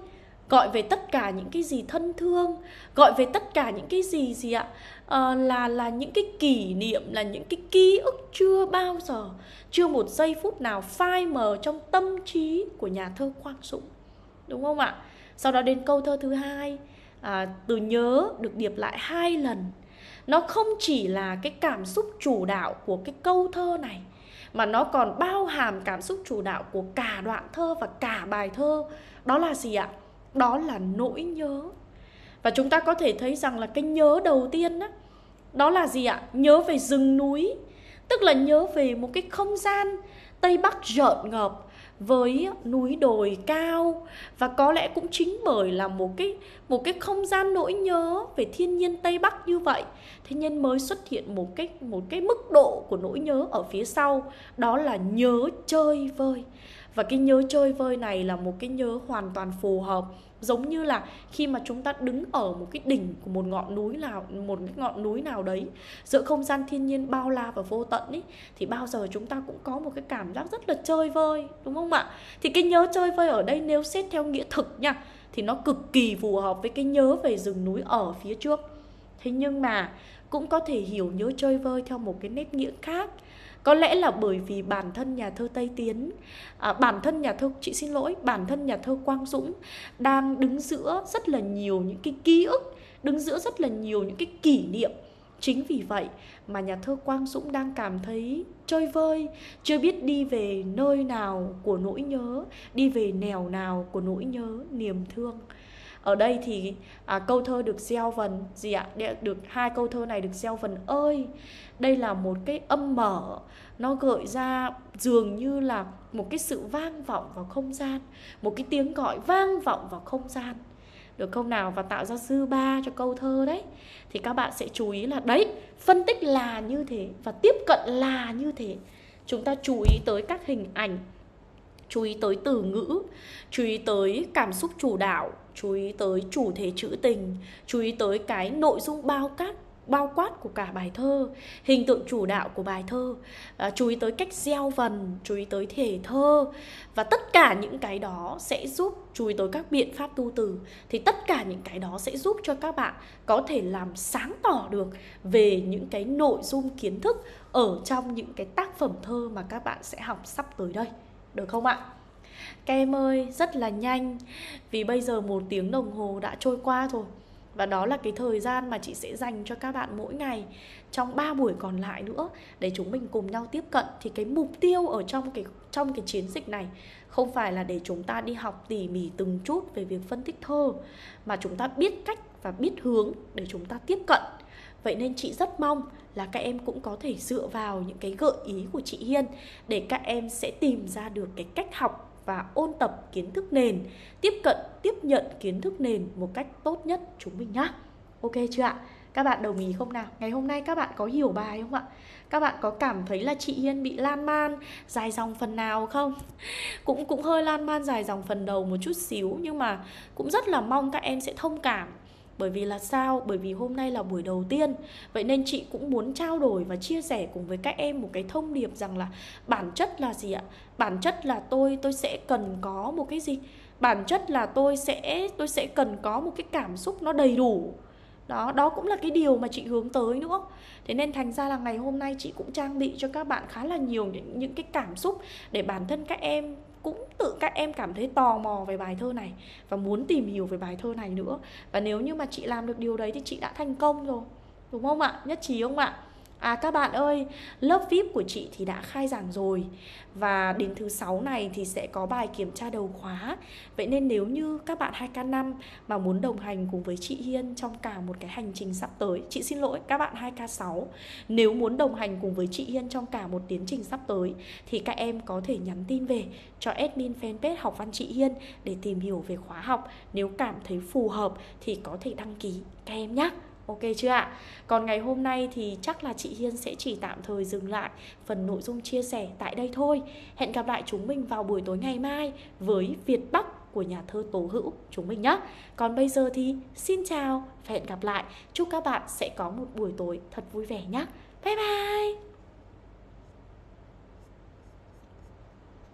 gọi về tất cả những cái gì thân thương, gọi về tất cả những cái gì gì ạ? À, là là những cái kỷ niệm, là những cái ký ức chưa bao giờ, chưa một giây phút nào phai mờ trong tâm trí của nhà thơ Quang Dũng, đúng không ạ? Sau đó đến câu thơ thứ hai, à, từ nhớ được điệp lại hai lần. Nó không chỉ là cái cảm xúc chủ đạo của cái câu thơ này, mà nó còn bao hàm cảm xúc chủ đạo của cả đoạn thơ và cả bài thơ. Đó là gì ạ? Đó là nỗi nhớ. Và chúng ta có thể thấy rằng là cái nhớ đầu tiên đó, đó là gì ạ? Nhớ về rừng núi, tức là nhớ về một cái không gian Tây Bắc rợn ngợp với núi đồi cao. Và có lẽ cũng chính bởi là một cái, một cái không gian nỗi nhớ về thiên nhiên Tây Bắc như vậy, thế nên mới xuất hiện một cái, một cái mức độ của nỗi nhớ ở phía sau. Đó là nhớ chơi vơi. Và cái nhớ chơi vơi này là một cái nhớ hoàn toàn phù hợp. Giống như là khi mà chúng ta đứng ở một cái đỉnh của một ngọn núi nào, một cái ngọn núi nào đấy, giữa không gian thiên nhiên bao la và vô tận ấy, thì bao giờ chúng ta cũng có một cái cảm giác rất là chơi vơi, đúng không ạ? Thì cái nhớ chơi vơi ở đây nếu xét theo nghĩa thực nha, thì nó cực kỳ phù hợp với cái nhớ về rừng núi ở phía trước. Thế nhưng mà cũng có thể hiểu nhớ chơi vơi theo một cái nét nghĩa khác. Có lẽ là bởi vì bản thân nhà thơ Tây Tiến, à, bản thân nhà thơ, chị xin lỗi, bản thân nhà thơ Quang Dũng đang đứng giữa rất là nhiều những cái ký ức, đứng giữa rất là nhiều những cái kỷ niệm. Chính vì vậy mà nhà thơ Quang Dũng đang cảm thấy chơi vơi, chưa biết đi về nơi nào của nỗi nhớ, đi về nẻo nào của nỗi nhớ, niềm thương. Ở đây thì à, câu thơ được gieo vần gì ạ? Được hai câu thơ này được gieo vần ơi. Đây là một cái âm mở, nó gợi ra dường như là một cái sự vang vọng vào không gian, một cái tiếng gọi vang vọng vào không gian, được không nào? Và tạo ra dư ba cho câu thơ đấy. Thì các bạn sẽ chú ý là đấy, phân tích là như thế và tiếp cận là như thế. Chúng ta chú ý tới các hình ảnh, chú ý tới từ ngữ, chú ý tới cảm xúc chủ đạo, chú ý tới chủ thể trữ tình, chú ý tới cái nội dung bao quát, bao quát của cả bài thơ, hình tượng chủ đạo của bài thơ, à, chú ý tới cách gieo vần, chú ý tới thể thơ. Và tất cả những cái đó sẽ giúp, chú ý tới các biện pháp tu từ, thì tất cả những cái đó sẽ giúp cho các bạn có thể làm sáng tỏ được về những cái nội dung kiến thức ở trong những cái tác phẩm thơ mà các bạn sẽ học sắp tới đây. Được không ạ? Các em ơi, rất là nhanh, vì bây giờ một tiếng đồng hồ đã trôi qua rồi. Và đó là cái thời gian mà chị sẽ dành cho các bạn mỗi ngày trong ba buổi còn lại nữa, để chúng mình cùng nhau tiếp cận. Thì cái mục tiêu ở trong cái, trong cái chiến dịch này không phải là để chúng ta đi học tỉ mỉ từng chút về việc phân tích thơ, mà chúng ta biết cách và biết hướng để chúng ta tiếp cận. Vậy nên chị rất mong là các em cũng có thể dựa vào những cái gợi ý của chị Hiên để các em sẽ tìm ra được cái cách học và ôn tập kiến thức nền, tiếp cận, tiếp nhận kiến thức nền một cách tốt nhất chúng mình nhá. Ok chưa ạ? Các bạn đồng ý không nào? Ngày hôm nay các bạn có hiểu bài không ạ? Các bạn có cảm thấy là chị Hiên bị lan man, dài dòng phần nào không? Cũng cũng hơi lan man dài dòng phần đầu một chút xíu, nhưng mà cũng rất là mong các em sẽ thông cảm. Bởi vì là sao? Bởi vì hôm nay là buổi đầu tiên. Vậy nên chị cũng muốn trao đổi và chia sẻ cùng với các em một cái thông điệp rằng là bản chất là gì ạ? Bản chất là tôi tôi sẽ cần có một cái gì? Bản chất là tôi sẽ tôi sẽ cần có một cái cảm xúc nó đầy đủ. Đó, đó cũng là cái điều mà chị hướng tới nữa. Thế nên thành ra là ngày hôm nay chị cũng trang bị cho các bạn khá là nhiều những, những cái cảm xúc để bản thân các em cũng tự các em cảm thấy tò mò về bài thơ này và muốn tìm hiểu về bài thơ này nữa. Và nếu như mà chị làm được điều đấy thì chị đã thành công rồi, đúng không ạ? Nhất trí không ạ? À các bạn ơi, lớp vi ai pi của chị thì đã khai giảng rồi. Và đến thứ sáu này thì sẽ có bài kiểm tra đầu khóa. Vậy nên nếu như các bạn hai K năm mà muốn đồng hành cùng với chị Hiên trong cả một cái hành trình sắp tới, chị xin lỗi các bạn hai K sáu, nếu muốn đồng hành cùng với chị Hiên trong cả một tiến trình sắp tới thì các em có thể nhắn tin về cho admin fanpage Học Văn Chị Hiên để tìm hiểu về khóa học. Nếu cảm thấy phù hợp thì có thể đăng ký các em nhé. Ok chưa ạ? Còn ngày hôm nay thì chắc là chị Hiên sẽ chỉ tạm thời dừng lại phần nội dung chia sẻ tại đây thôi. Hẹn gặp lại chúng mình vào buổi tối ngày mai với Việt Bắc của nhà thơ Tố Hữu chúng mình nhé. Còn bây giờ thì xin chào và hẹn gặp lại. Chúc các bạn sẽ có một buổi tối thật vui vẻ nhé. Bye bye!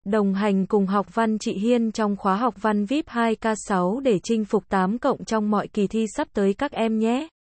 Đồng hành cùng học văn chị Hiên trong khóa học văn víp hai K sáu để chinh phục tám cộng trong mọi kỳ thi sắp tới các em nhé.